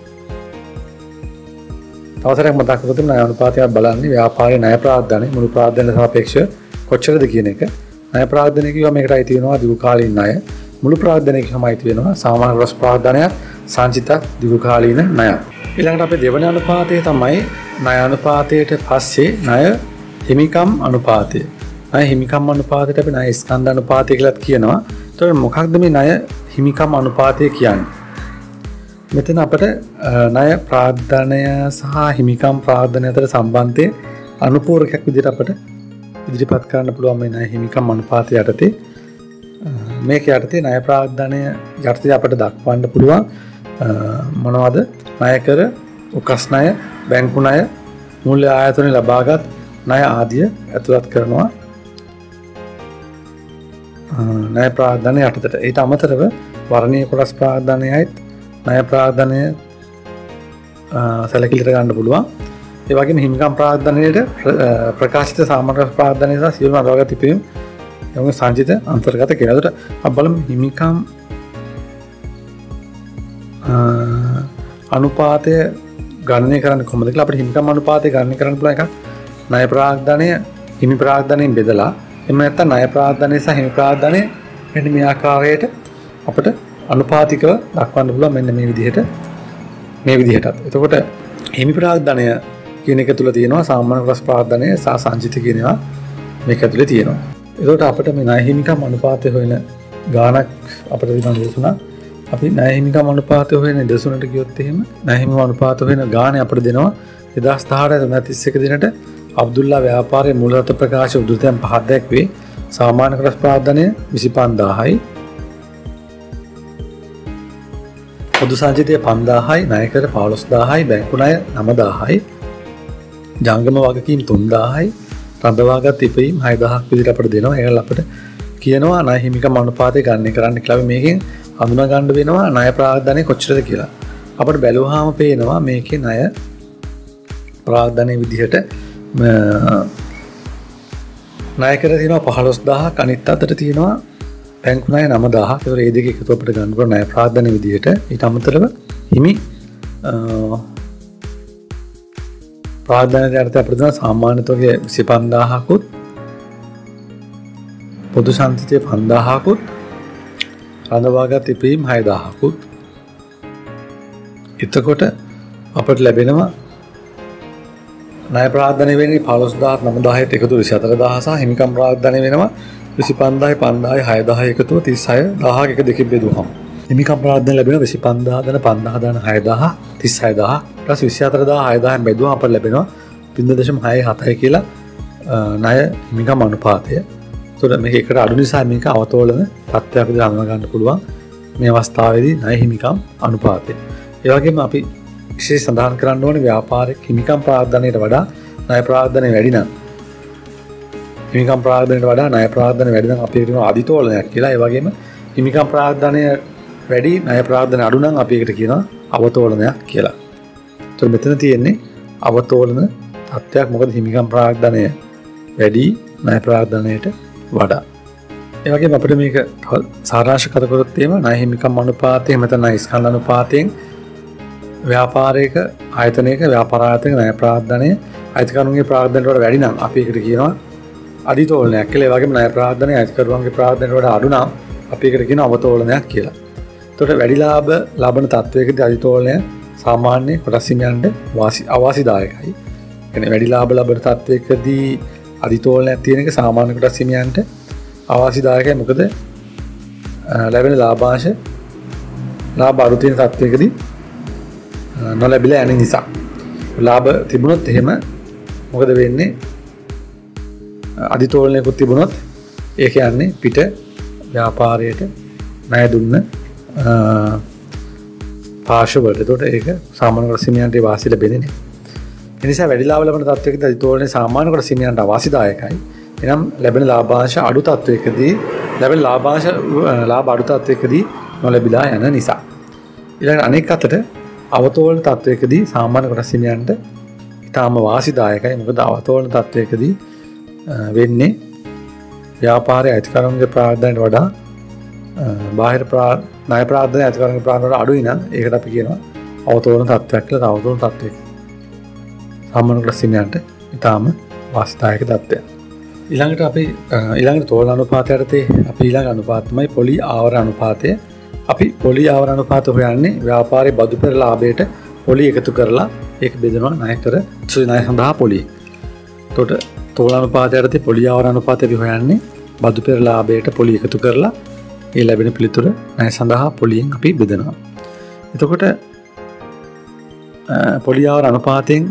තවසරයක් මතක් කරගන්න ණය අනුපාතය බලන්නේ ව්‍යාපාරයේ ණය ප්‍රාග්ධනය මුළු ප්‍රාග්ධනයට සාපේක්ෂව කොච්චරද කියන එක. ණය ප්‍රාග්ධනය කියවම මේකට අයිති වෙනවා දිගු කාලීන ණය. මුළු ප්‍රාග්ධනය කියවම අයිති වෙනවා සාමාන්‍ය රස ප්‍රාග්ධනයක්, සංචිත දිගු කාලීන ණයක්. ඊළඟට අපේ දෙවන අනුපාතය තමයි ණය අනුපාතයට පස්සේ ණය හිමිකම් අනුපාතය. ණය හිමිකම් අනුපාතයට අපි ණය ස්කන්ධ අනුපාතය කියලාත් කියනවා. එතකොට මොකක්ද මේ ණය හිමිකම් අනුපාතය කියන්නේ? මෙතන අපිට ණය ප්‍රාග්ධනය සහ හිමිකම් ප්‍රාග්ධනය අතර සම්බන්ධයේ අනුපූරකයක් විදිහට අපිට ඉදිරිපත් කරන්න පුළුවන් මේ ණය හිමිකම් අනුපාතය යටතේ. මේක යටතේ ණය ප්‍රාග්ධනය යටතේ අපිට දක්වන්න පුළුවන් මොනවද? ණය කර, උකස් ණය, බැංකු ණය, මූල්‍ය ආයතන ලබාගත් ණය ආදිය ඇතුළත් කරනවා ණය ප්‍රාග්ධනය යටතට. ඊට අමතරව වර්ණීය කොටස් ප්‍රාග්ධනයයිත් ණය ප්‍රාග්ධනය සැලකිලිට ගන්න පුළුවන්. ඒ වගේම හිමිකම් ප්‍රාග්ධනයේට ප්‍රකාශිත සාමාන්‍ය ප්‍රාග්ධනය සහ සියලුම අදවාගත් තිබීම් යොමු සංචිත අන්තර්ගත කියලා. ඒකට අපි බලමු හිමිකම් අනුපාතය ගණනය කරන්න කොහොමද කියලා. අපිට හිමිකම් අනුපාතය ගණනය කරන්න පුළුවන් එකක් ණය ප්‍රාග්ධනය හිමි ප්‍රාග්ධනයෙන් බෙදලා එහෙම නැත්නම් ණය ප්‍රාග්ධනය සහ හිමි ප්‍රාග්ධනය මෙන්න මේ ආකාරයට අපිට අනුපාතිකව දක්වන්න පුළුවන් මෙන්න මේ විදිහටත්. එතකොට හිමි ප්‍රාග්ධනය කියන එක තුල තියෙනවා සාමාන්‍ය කොටස් ප්‍රාග්ධනය සහ සංචිත කියන ඒවා මේක ඇතුලේ තියෙනවා. එතකොට අපිට මේ ණය හිමිකම් අනුපාතය හොයන ගාණක් අපිට දිනන දෙසුණා. අපි ණය හිමිකම් අනුපාතය හොයන දෙසුණට ගියොත් එහෙම ණය හිමිකම් අනුපාතය හොයන ගාණ අපිට දෙනවා 2018 දිනට අබ්දුල්ලා ව්‍යාපාරයේ මූලධර්ම ප්‍රකාශ උද්දෘතයන් පහක් දැක්වේ. සාමාන්‍ය කොටස් ප්‍රාග්ධනය 25000යි. පොදු සංචිතය 5000යි, ණය කර 15000යි, බැංකු ණය 9000යි, ජංගම වගකීම් 3000යි, රඳවාගත් ඉපයීම් 6000ක් විදිහට අපිට දෙනවා. ඒකල අපිට කියනවා ණය හිමිකම් අනුපාතය ගණනය කරන්න කියලා. මේකෙන් හඳුනා ගන්න වෙනවා ණය ප්‍රාග්ධනය කොච්චරද කියලා. අපිට බැලුවාම පේනවා මේකේ ණය ප්‍රාග්ධනය විදිහට ණය කර තියෙනවා 15000ක්, අනිත් අතට තියෙනවා බැංකු ණය 9000ක්. ඒතකොට මේ දෙක එකතු අපිට ගන්න පුළුවන් ණය ප්‍රාග්ධනය විදිහට. ඊට අමතරව හිමි ප්‍රාග්ධනයට යටතේ අපිට දෙන සාමාන්‍ය තොගය 25000කුත්, පොදු සංචිතය 5000කුත්, රඳවාගත් ඉපීම් 6000කුත්. එතකොට අපිට ලැබෙනවා ණය ප්‍රාග්ධනය වෙන්නේ 15000 9000ට එකතු 24000 සහ හිමිකම් ප්‍රාග්ධනය වෙනවා 25000 5000 6000 එකතුව 36000 එක දෙකෙන් බෙදුවහම හිමිකම් ප්‍රාග්ධනය ලැබෙනවා 25000 දන 5000 දන 6000 36000 + 24000 6000න් බෙදුවම අපට ලැබෙනවා 0.67 කියලා ණය හිමිකම් අනුපාතය. ඒතකොට මේක එකට අඩු නිසා මේක අවතෝලන තත්ත්වයක් විදිහට හඳුනා ගන්න පුළුවන් මේ අවස්ථාවේදී ණය හිමිකම් අනුපාතය. ඒ වගේම අපි විශේෂ සඳහන් කරන්න ඕනේ ව්‍යාපාරික හිමිකම් ප්‍රාග්ධනයට වඩා ණය ප්‍රාග්ධනය වැඩි නම් හිමිකම් ප්‍රාග්ධනයට වඩා ණය ප්‍රාග්ධනය වැඩි නම් අපි කියනවා අධිතෝලනයක් කියලා. ඒ වගේම හිමිකම් ප්‍රාග්ධනය වැඩි ණය ප්‍රාග්ධනය අඩු නම් අපි ඒකට කියනවා අවතෝලනයක් කියලා. ඒතර මෙතන තියෙන්නේ අවතෝලන තත්ත්වයක්. මොකද හිමිකම් ප්‍රාග්ධනය වැඩි ණය ප්‍රාග්ධනයට වඩා. ඒ වගේම අපිට මේක සාරාංශගත කරොත් එහෙම ණය හිමිකම් අනුපාතය මෙතන ණය ස්කන්ධ අනුපාතයෙන් ව්‍යාපාරයක ආයතනයක ව්‍යාපාර ආයතනයක ණය ප්‍රාග්ධනය අයිතිකරුන්ගේ ප්‍රාග්ධනයට වඩා වැඩි නම් අපි ඒකට කියනවා අධිතෝලනයක් කියලා. ඒ වගේම ණය ප්‍රාග්ධනය අයිතිකරුන්ගේ ප්‍රාග්ධනයට වඩා අඩු නම් අපි ඒකට කියනවා අවතෝලනයක් කියලා. එතකොට වැඩි ලාභ ලබන තත්වයකදී අධිතෝලනය සාමාන්‍ය කොටස් හිමියන්ට අවාසිදායකයි. කියන්නේ වැඩි ලාභ ලබන තත්වයකදී අධිතෝලනයක් තියෙන එක සාමාන්‍ය කොටස් හිමියන්ට අවාසිදායකයි. මොකද ලැබෙන ලාභාංශ ලාභ අඩු තියෙන තත්වයකදී නොලැබිලා යන නිසා. ලාභ තිබුණොත් එහෙම මොකද වෙන්නේ? අධිතෝලනයකුත් තිබුණොත් ඒ කියන්නේ පිට ව්‍යාපාරයට ණය දුන්න පාර්ශවවලට. ඒකට ඒක සාමාන්‍ය කොටස් හිමියන්ට වාසි ලැබෙන්නේ නැහැ. ඒ නිසා වැඩි ලාභ ලබන තත්වයකදී අධිතෝලනයේ සාමාන්‍ය කොටස් හිමියන්ට අවාසිදායකයි. එනම් ලැබෙන ලාභාංශ අඩු තත්වයකදී ලාභ අඩු තත්වයකදී නොලැබිලා යන නිසා. ඊළඟ අනෙක් අතට අවතෝලන තත්වයකදී සාමාන්‍ය කොටස් හිමියන්ට ඉතාම වාසිදායකයි. මොකද අවතෝලන තත්වයකදී වෙන්නේ ව්‍යාපාරයේ අයිතිකරුන්ගේ ප්‍රාග්ධනයට වඩා බාහිර ණය ප්‍රාග්ධනය අයිතිකරුන්ගේ ප්‍රාග්ධනයට අඩුයි නම් ඒකට අපි කියනවා අවතෝලන තත්වයක් කියලා. අවතෝලන තත්වයක සාමාන්‍ය කොටස් හිමියන්ට ඉතාම වාසිදායක තත්ත්වයක්. ඊළඟට අපි ඊළඟ තෝලන අනුපාතයටදී අපි ඊළඟ අනුපාත තමයි පොලි ආවර අනුපාතය. අපි පොලි ආවර අනුපාත හොයන්නේ ව්‍යාපාරයේ බදු පෙර ලාභයට පොලි එකතු කරලා ඒක බෙදනවා ණය කර ණය සඳහා පොලිය. එතකොට තෝලානුපාතය යටතේ පොලි ආවරණ අනුපාතය අපි හොයන්නේ බදු පෙර ලාභයට පොලි එකතු කරලා ඒ ලැබෙන පිළිතුර ණය සඳහා පොලියෙන් අපි බෙදනවා. එතකොට පොලි ආවරණ අනුපාතයෙන්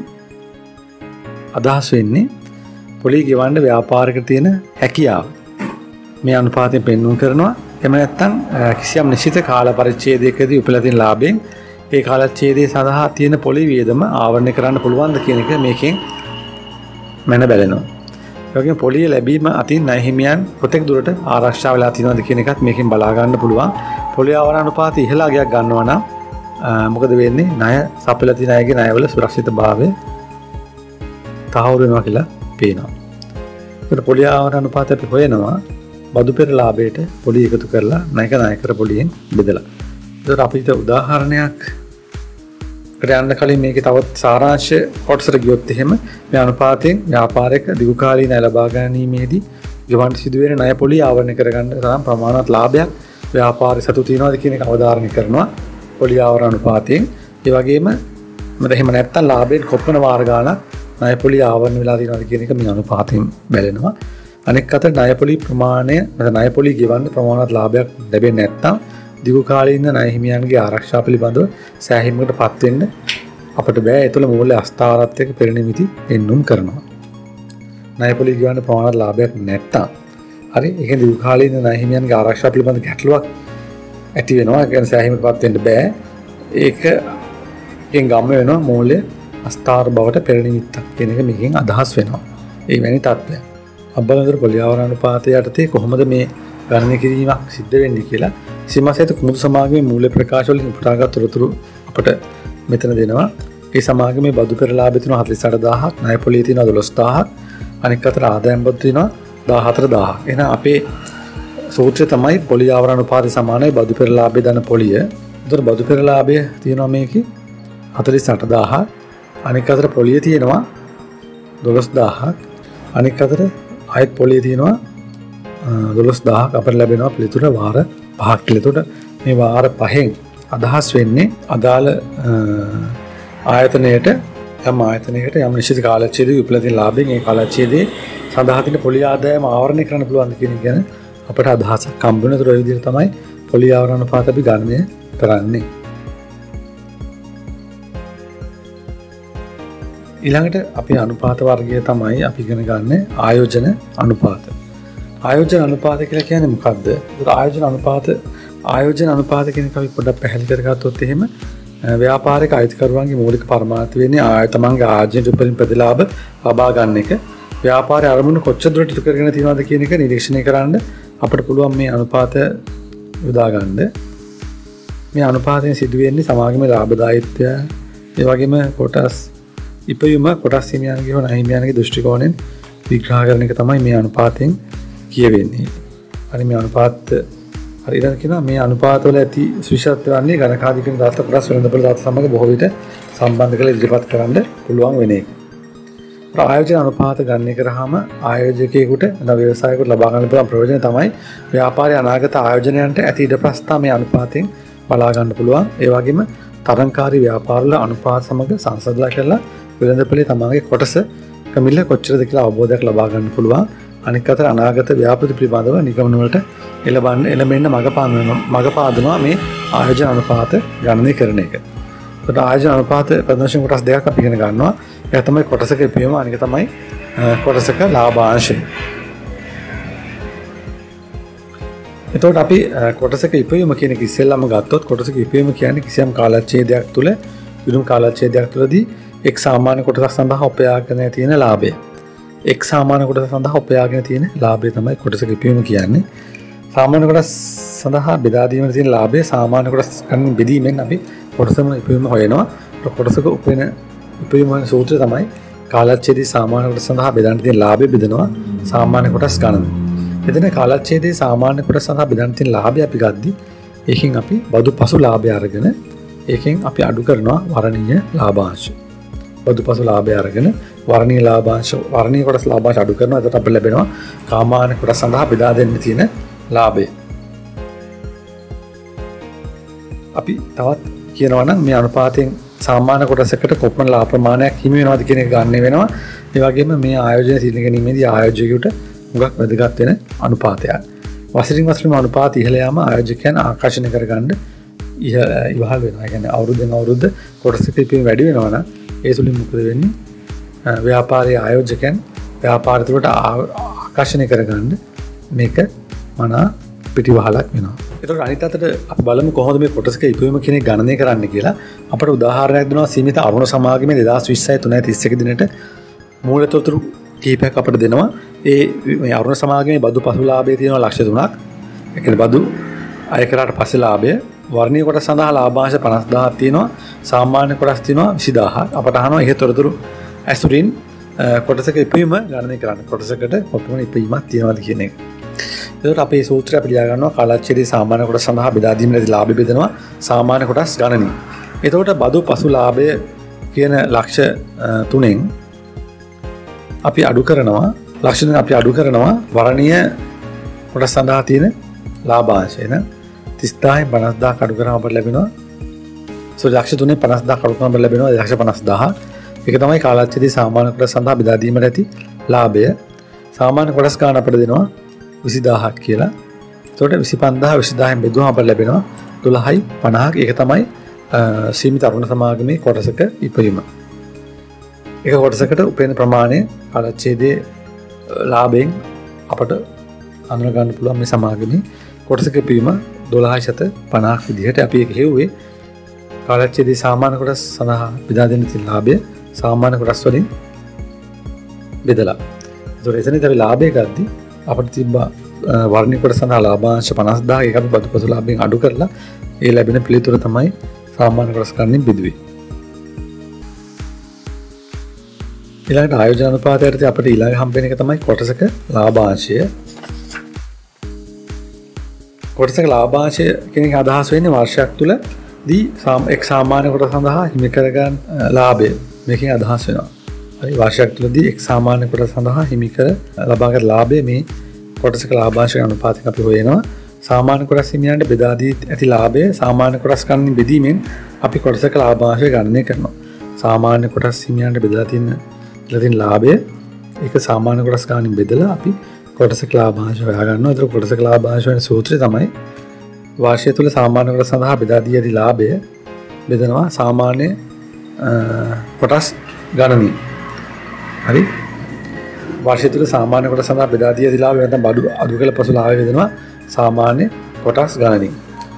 අදහස් වෙන්නේ පොලි ගෙවන්න ව්‍යාපාරිකට තියෙන හැකියාව. මේ අනුපාතයෙන් පෙන්වුම් කරනවා. එහෙම නැත්නම් කිසියම් නිශ්චිත කාල පරිච්ඡේදයකදී උපලා තියෙන ලාභයෙන් ඒ කාලච්ඡේදය සඳහා තියෙන පොලි වියදම ආවරණය කරන්න පුළුවන්ද කියන එක මේකෙන් මැන බැලෙනවා. ඒ වගේම පොලිය ලැබීම අතින් ණය හිමියන් කොතෙක් දුරට ආරක්ෂා වෙලා තියෙනවද කියන එකත් මේකෙන් බලා ගන්න පුළුවන්. පොලි ආවරණ අනුපාතය ඉහළ අගයක් ගන්නවා නම් මොකද වෙන්නේ? ණය සපයලා තියෙන අයගේ ණයවල සුරක්ෂිතභාවය තහවුරු වෙනවා කියලා පේනවා. ඒකට පොලි ආවරණ අනුපාතය අපි හොයනවා බදු පෙර ලාභයට පොලි එකතු කරලා ණයක ණය කර පොලියෙන් බෙදලා. ඒකට අපිට උදාහරණයක් යන්න කලින් මේකේ තවත් සාරාංශ කොටසට ගියොත් එහෙම මේ අනුපාතයෙන් ව්‍යාපාරික දිගු කාලීන ණය ලබා ගැනීමේදී ගෙවන්න සිදුවෙන ණය පොලි ආවරණය කරගන්න තරම් ප්‍රමාණවත් ලාභයක් ව්‍යාපාරي සතු තියනවාද කියන එක අවධාරණය කරනවා පොලි ආවරණ අනුපාතයෙන්. ඒ වගේම මම එහෙම නැත්තම් ලාභයෙන් කොපමණ වාර ගාණක් ණය පොලි ආවරණ වෙලා තියෙනවද කියන එක මේ අනුපාතයෙන් බැලෙනවා. අනෙක් අතට ණය පොලි ප්‍රමාණය නැත්නම් ණය පොලි ගෙවන්න ප්‍රමාණවත් ලාභයක් ලැබෙන්නේ නැත්නම් දිගු කාලීන ණය හිමියන්ගේ ආරක්ෂා පිළිබඳව සෑහීමකටපත් වෙන්න අපිට බෑ. ඒ තුළ මූල්‍ය අස්ථාවරත්වයක පරිණිමිති එන්නුම් කරනවා. ණය පොලි ගෙවන්න ප්‍රමාණවත් ලාභයක් නැත්නම් හරි ඒක දිගු කාලීන ණය හිමියන්ගේ ආරක්ෂා පිළිබඳ ගැටලුවක් ඇති වෙනවා. ඒ කියන්නේ සෑහීමකටපත් වෙන්න බෑ. ඒකෙන් ගම්ම වෙනවා මූල්‍ය අස්ථාවර බවට පරිණිමිත්තක් කියන එක මේකෙන් අදහස් වෙනවා. ඒ වැනි තත්ත්වයක්. අබ්බලන්තර පොලි ආවරණ අනුපාතය යටතේ කොහොමද මේ ගණනය කිරීමක් සිද්ධ වෙන්නේ කියලා සීමාසහිත කුමුදු සමාගමේ මූල්‍ය ප්‍රකාශ වලින් උපුටාගත් තොරතුරු අපට මෙතන දෙනවා. ඒ සමාගමේ බදු පෙර ලාභය තියෙනවා 48000ක්, ණය පොලිය තියෙනවා 12000ක්, අනෙක් අතට ආදායම් බදු තියෙනවා 14000ක්. එහෙනම් අපේ සූත්‍රය තමයි පොලි ආවරණ අනුපාතය සමානයි බදු පෙර ලාභය දන පොලිය. ඒතර බදු පෙර ලාභය තියෙනවා මේකේ 48000ක්, අනෙක් අතට පොලිය තියෙනවා 12000ක්, අනෙක් අතට ආයත් පොලිය තියෙනවා 12000ක්. අපිට ලැබෙනවා පිළිතුර වාර 5ක් කියලා. එතකොට මේ වාර 5න් අදහස් වෙන්නේ අදාළ ආයතනයට යම් නිශ්චිත කාලච්ඡේදයක උපලා තියෙන ලාභයෙන් ඒ කාලච්ඡේදයේ සඳහා තියෙන පොලි ආදායම ආවරණය කරන්න පුළුවන් කියන එක ගැන අපට අදහසක් හම්බ වෙන. ඒතර ඒ විදිහට තමයි පොලි ආවරණ අනුපාත අපි ගණනය කරන්නේ. ඊළඟට අපි අනුපාත වර්ගය තමයි අපි ඉගෙන ගන්න ආයෝජන අනුපාත. ආයෝජන අනුපාත කියලා කියන්නේ මොකක්ද? ආයෝජන අනුපාත කියන එක අපි පොඩ්ඩක් පැහැදිලි කරගත්තොත් එහෙම ව්‍යාපාරික අයිතිකරුවන්ගේ මූලික පරමාර්ථය වෙන්නේ තමන්ගේ ආයෝජන උපරිම ප්‍රතිලාභ ලබා ගන්න එක. ව්‍යාපාරයේ අරමුණු කොච්චර දුරට ඉටු කරගෙන තියෙනවද කියන එක නිරීක්ෂණය කරන්න අපිට පුළුවන් මේ අනුපාත යොදා ගන්න. මේ අනුපාතයෙන් සිදුවෙන්නේ සමාගමේ ලාභදායීත්වය, ඒ වගේම කොටස් ඉපයුම කොටස් හිමියන්ගේ හෝ නැහිමියන්ගේ දෘෂ්ටි කෝණයෙන් විග්‍රහ කරන එක තමයි මේ අනුපාතයෙන් කියවෙන්නේ. හරි මේ අනුපාත හරියට කියනවා මේ අනුපාතවල ඇති විශේෂත්වය වන්නේ ගණකාධිකරණ දාත කොටස් වෙනදපොළ දාත සමග බොහෝ විට සම්බන්ධ කරලා ඉදිරිපත් කරන්න පුළුවන් වෙන එක. ආයෝජන අනුපාත ගණනය කරාම ආයෝජකයෙකුට නැත්නම් ව්‍යවසායකයෙකුට ලබා ගන්න පුළුවන් ප්‍රයෝජන තමයි ව්‍යාපාරයේ අනාගත ආයෝජනයන්ට ඇති ඉඩ ප්‍රස්ථා මේ අනුපාතයෙන් බලා ගන්න පුළුවන්. ඒ වගේම තරංකාරී ව්‍යාපාරවල අනුපාත සමග සංසන්දනය කරලා වෙළඳපොලේ තමන්ගේ කොටස කමිල්ල කොච්චරද කියලා අවබෝධයක් ලබා ගන්න පුළුවන්. අනික් අතට අනාගත ව්‍යාපෘති පිළිබඳව නිගමන වලට එළඹෙන්න මඟ පාදනවා මේ ආයෝජන අනුපාත ගණනය කරන එක. ඒකට ආයෝජන අනුපාත ප්‍රදර්ශන කොටස් දෙකක් අපි ඉගෙන ගන්නවා. ඒක තමයි කොටසක ඉපයීම, අනික තමයි කොටසක ලාභාංශය. එතකොට අපි කොටසක ඉපයීම කියන එක ඉස්සෙල්ලාම ගත්තොත් කොටසක ඉපයීම කියන්නේ කිසියම් කාලච්ඡේදයක් තුළ විදුම් කාලච්ඡේදයක් තුළදී එක් සාමාන්‍ය කොටසක් සඳහා උපයාගෙන තියෙන ලාභය. එක් සාමාන්‍ය කොටස සඳහා උපයාගෙන තියෙන ලාභය තමයි කොටසක ඉපයීම කියන්නේ. සාමාන්‍ය කොටස් සඳහා බෙදා දීමේ තියෙන ලාභය සාමාන්‍ය කොටස් ගන්න බෙදීමෙන් අපි කොටසම ඉපයීම හොයනවා. කොටසක උපයන ඉපයීම සූත්‍රය තමයි කාලච්ඡේදයේ සාමාන්‍ය කොටස සඳහා බෙදන්න තියෙන ලාභය බෙදනවා සාමාන්‍ය කොටස් ගණන. එතන කාලච්ඡේදයේ සාමාන්‍ය කොටස සඳහා බෙදන්න තියෙන ලාභය අපි ගද්දි ඒකෙන් අපි බදු පසු ලාභය අරගෙන ඒකෙන් අපි අඩු කරනවා වර්ණීය ලාභාංශ. බදු පසු ලාභය අරගෙන වර්ණීය ලාභාංශ වර්ණීය කොටස් ලාභාංශ අඩු කරනවා. එතකොට අපිට ලැබෙනවා සාමාන්‍ය කොටස සඳහා බෙදා දෙන්න තියෙන ලාභය. අපි තවත් කියනවා නම් මේ අනුපාතයෙන් සාමාන්‍ය කොටසකට කොපමණ ලාභ ප්‍රමාණයක් හිමි වෙනවද කියන එක ගන්න වෙනවා. ඒ වගේම මේ ආයෝජන තීරණය ගැනීමේදී ආයෝජකයාට මුගක් වැදගත් වෙන අනුපාතයක්. වසරින් වසරම අනුපාත ඉහළ යාම ආයෝජකයන් ආකර්ෂණය කරගන්න ඉවහල් වෙනවා. ඒ කියන්නේ අවුරුද්දෙන් අවුරුද්ද කොටසක ඉපීම වැඩි වෙනවා නම් ඒ තුලින් මොකද වෙන්නේ? ව්‍යාපාරයේ ආයෝජකයන් ව්‍යාපාර තුළට ආකර්ෂණය කරගන්න මේක මනා පිටිවහලක් වෙනවා. ඒතකොට අනිත් අතට අපි බලමු කොහොමද මේ කොටසක ඉපීම කෙනෙක් ගණනය කරන්න කියලා. අපට උදාහරණයක් දෙනවා සීමිත අරුණ සමාගමේ 2020 3/31 දිනට මූලතොතුරු කීපයක් අපට දෙනවා. මේ අරුණ සමාගමේ බදු පසුලාභය තියෙනවා ලක්ෂ 3ක්. ඒ කියන්නේ බදු අය කරාට පස්සේ ලාභය වර්ණීය කොටස සඳහා ලාභාංශ 50000ක් තියෙනවා. සාමාන්‍ය කොටස් තියෙනවා 20000ක්. අපට අහනවා ඉහත තොරතුරු ඇසුරින් කොටසක ඉපීම ගණනය කරන්න. කොටසකට කොපමණ ඉපීමක් තියෙනවද කියන එක. එතකොට අපේ සූත්‍රය අපි ලියා ගන්නවා කාලච්ඡේදයේ සාමාන්‍ය කොටස සඳහා බෙදා දීමේදී ලාභය බෙදනවා සාමාන්‍ය කොටස් ගණනය. එතකොට බදු පසු ලාභය කියන ලක්ෂ 3න් අපි අඩු කරනවා ලක්ෂ 3 අපි අඩු කරනවා වර්ණීය කොටස් සඳහා තියෙන ලාභාංශය න 30000 50000 අඩු කරාම අපට ලැබෙනවා ලක්ෂ 3 50000 අඩු කරාම ලැබෙනවා ලක්ෂ 50000. ඒක තමයි කාලච්ඡේදයේ සාමාන්‍ය කොටස සඳහා බෙදා දීමට ඇති ලාභය. සාමාන්‍ය කොටස් ගන්න අපිට දෙනවා 20000ක් කියලා. එතකොට 25000 20000න් බෙදුවම අපට ලැබෙනවා 12.50ක්. ඒක තමයි සීමිත අරුණ සමාගමේ කොටසක ඉපයීම. එක කොටසකට උපයන ප්‍රමාණය කාලච්ඡේදයේ ලාභයෙන් අපට අඳුන ගන්න පුළුවන් මේ සමාගමේ කොටසක ඉපයීම 12.50ක් විදිහට අපි ඒක හෙව්වේ. කාලච්ඡේදයේ සාමාන්‍ය කොටස් සඳහා බෙදා දෙන තියෙන ලාභය සාමාන්‍ය කොටස් වලින් බෙදලා. ඒතකොට එතනදී අපි ලාභය ගත්තී අපිට තිබ්බ වර්ණීය කොටස සඳහා ලාභාංශ 50000 ඒක අපි බදුපසු ලාභයෙන් අඩු කරලා ඒ ලැබෙන පිළිතුර තමයි සාමාන්‍ය කොටස් ගන්න බෙදුවේ. ඊළඟට ආයෝජන අනුපාතයට අපිට ඊළඟ හම්බෙන එක තමයි කොටසක ලාභාංශය. කොටසක ලාභාංශය කියන එක අදහස් වෙන්නේ වර්ෂයක් තුලදී එක් සාමාන්‍ය කොටස සඳහා හිමි කරගන්න ලාභය. මේකෙන් අදහස් වෙනවා. හරි වර්ෂයක් තුලදී එක් සාමාන්‍ය කොටස සඳහා හිමි කර ලබාගත් ලාභය මේ කොටසක ලාභාංශ අනුපාතයක අපි හොයනවා. සාමාන්‍ය කොටස් හිමියන්ට බෙදා දී ඇති ලාභය සාමාන්‍ය කොටස් ගණනින් බෙදීමෙන් අපි කොටසක ලාභාංශය ගණනය කරනවා. සාමාන්‍ය කොටස් හිමියන්ට බෙදා තියෙන ලාභය ඒක සාමාන්‍ය කොටස් ගණනින් බෙදලා අපි කොටසක ලාභාංශ හොයා ගන්නවා. ඒතර කොටසක ලාභාංශ වෙන සූත්‍රය තමයි වාර්ෂය තුල සාමාන්‍ය කොටස් සඳහා බෙදා දී ඇති ලාභය බෙදනවා සාමාන්‍ය කොටස් ගණනින්. හරි වර්ෂය තුල සාමාන්‍ය කොටස සඳහා බෙදා දී ඇති ලාභය නැත්නම් බඩු අඩු කළ පසු ලාභය බෙදනවා සාමාන්‍ය කොටස් ගණනින්.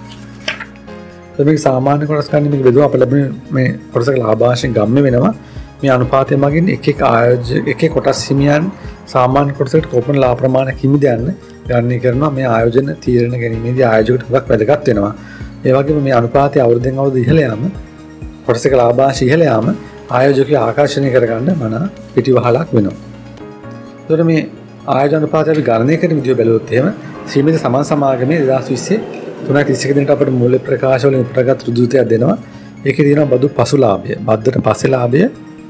මේක සාමාන්‍ය කොටස් ගණනින් මේක බෙදුවා අපිට ලැබෙන මේ කොටසක ලාභාංශයෙන් ගම්ම වෙනවා. මේ අනුපාතය මගින් එක ආයෝජක එක කොටස් හිමියන් සාමාන්‍ය කොටසකට කොපමණ ලාභ ප්‍රමාණයක් හිමිද යන්න ගණනය කරනවා. මේ ආයෝජන තීරණ ගැනීමේදී ආයෝජකට හුඟක් වැදගත් වෙනවා. ඒ වගේම මේ අනුපාතය අවුරුද්දෙන් අවුරුද්ද ඉහළ යාම කොටසක ලාභාංශ ඉහළ යාම ආයෝජකයා ආකර්ෂණය කරගන්න මනා පිටිවහලක් වෙනවා. එතකොට මේ ආයෝජන අනුපාතය අපි ගණනය කරන විදිය බැලුවොත් එහෙම සීමිත සමාන සමාගමේ 2020 3/31 දිනට අපිට මූල්‍ය ප්‍රකාශ වලින් උපුටාගත් රුජුතයක් දෙනවා. ඒකේ තියෙනවා බදු පසු ලාභය. බද්දට පස්සේ ලාභය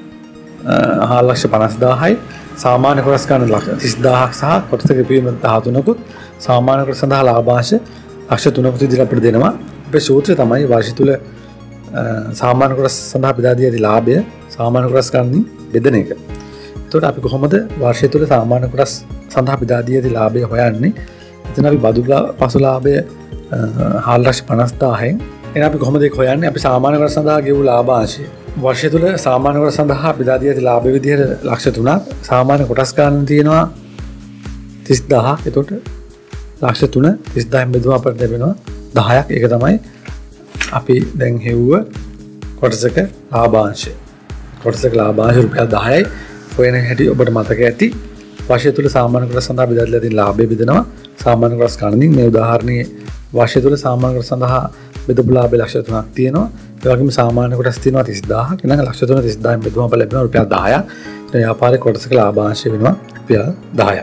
4,50,000යි. සාමාන්‍ය කොටස් ගන්න 30000ක් සහ කොටසක ඉපීම 13කුත් සාමාන්‍ය කොටස සඳහා ලාභාංශ ලක්ෂ 3ක විදිහට අපිට දෙනවා. අපේ සූත්‍රය තමයි වර්ෂ තුල සාමාන්‍ය කොටස් සඳහා බෙදා දී ඇති ලාභය සාමාන්‍ය කොටස් ගන්න බෙදන එක. එතකොට අපි කොහොමද වර්ෂය තුල සාමාන්‍ය කොටස් සඳහා බෙදා දී ඇති ලාභය හොයන්නේ? එතන අපි බදු පසු ලාභය 4,50,000න් එහෙනම් අපි කොහොමද ඒක හොයන්නේ? අපි සාමාන්‍ය කොටස් සඳහා ගෙවු ලාභාංශය වර්ෂය තුල සාමාන්‍ය කොටස් සඳහා බෙදා දී ඇති ලාභය විදිහට ලක්ෂ 3ක් සාමාන්‍ය කොටස් ගන්න තියෙනවා 30000. එතකොට ලක්ෂ 3 30000න් බෙදුවා අපිට ලැබෙනවා 10ක්. ඒක තමයි අපි දැන් හෙව්ව කොටසක ලාභාංශය. කොටසක ලාභාංශ රුපියල් 10යි. හොයන හැටි ඔබට මතක ඇති. වර්ෂය තුල සාමාන්‍ය කොටස සඳහා බෙදා දීලා තියෙන ලාභය බෙදනවා සාමාන්‍ය කොටස් ගණනින්. මේ උදාහරණයේ වර්ෂය තුල සාමාන්‍ය කොටස සඳහා බෙදපු ලාභය ලක්ෂ 3ක් තියෙනවා. ඒ වගේම සාමාන්‍ය කොටස් තියෙනවා 30000ක්. එහෙනම් ලක්ෂ 3 30000න් බෙදුවම අපට ලැබෙනවා රුපියල් 10ක්. ඒ ව්‍යාපාරයේ කොටසක ලාභාංශය වෙනවා රුපියල් 10ක්.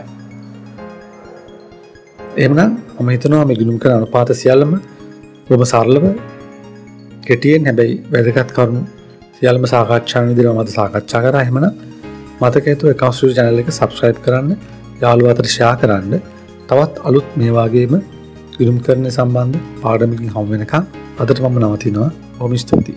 එහෙනම් මම හිතනවා මේ ගිණුම් කරන අනුපාත සියල්ලම බොහොම සරලව කෙටියෙන් හැබැයි වැදගත් කරුණු සියල්ලම සාකච්ඡා කරන විදිහට මම සාකච්ඡා කරා. එහෙමනම් මතක ඇතුව Accounts Studio channel එක subscribe කරන්න, යාළුවෝ අතර share කරන්න. තවත් අලුත් මේ වගේම ගිණුම් කරන සම්බන්ධ පාඩමකින් හමු වෙනකන් අදට මම නවතිනවා. බොහොම ස්තුතියි.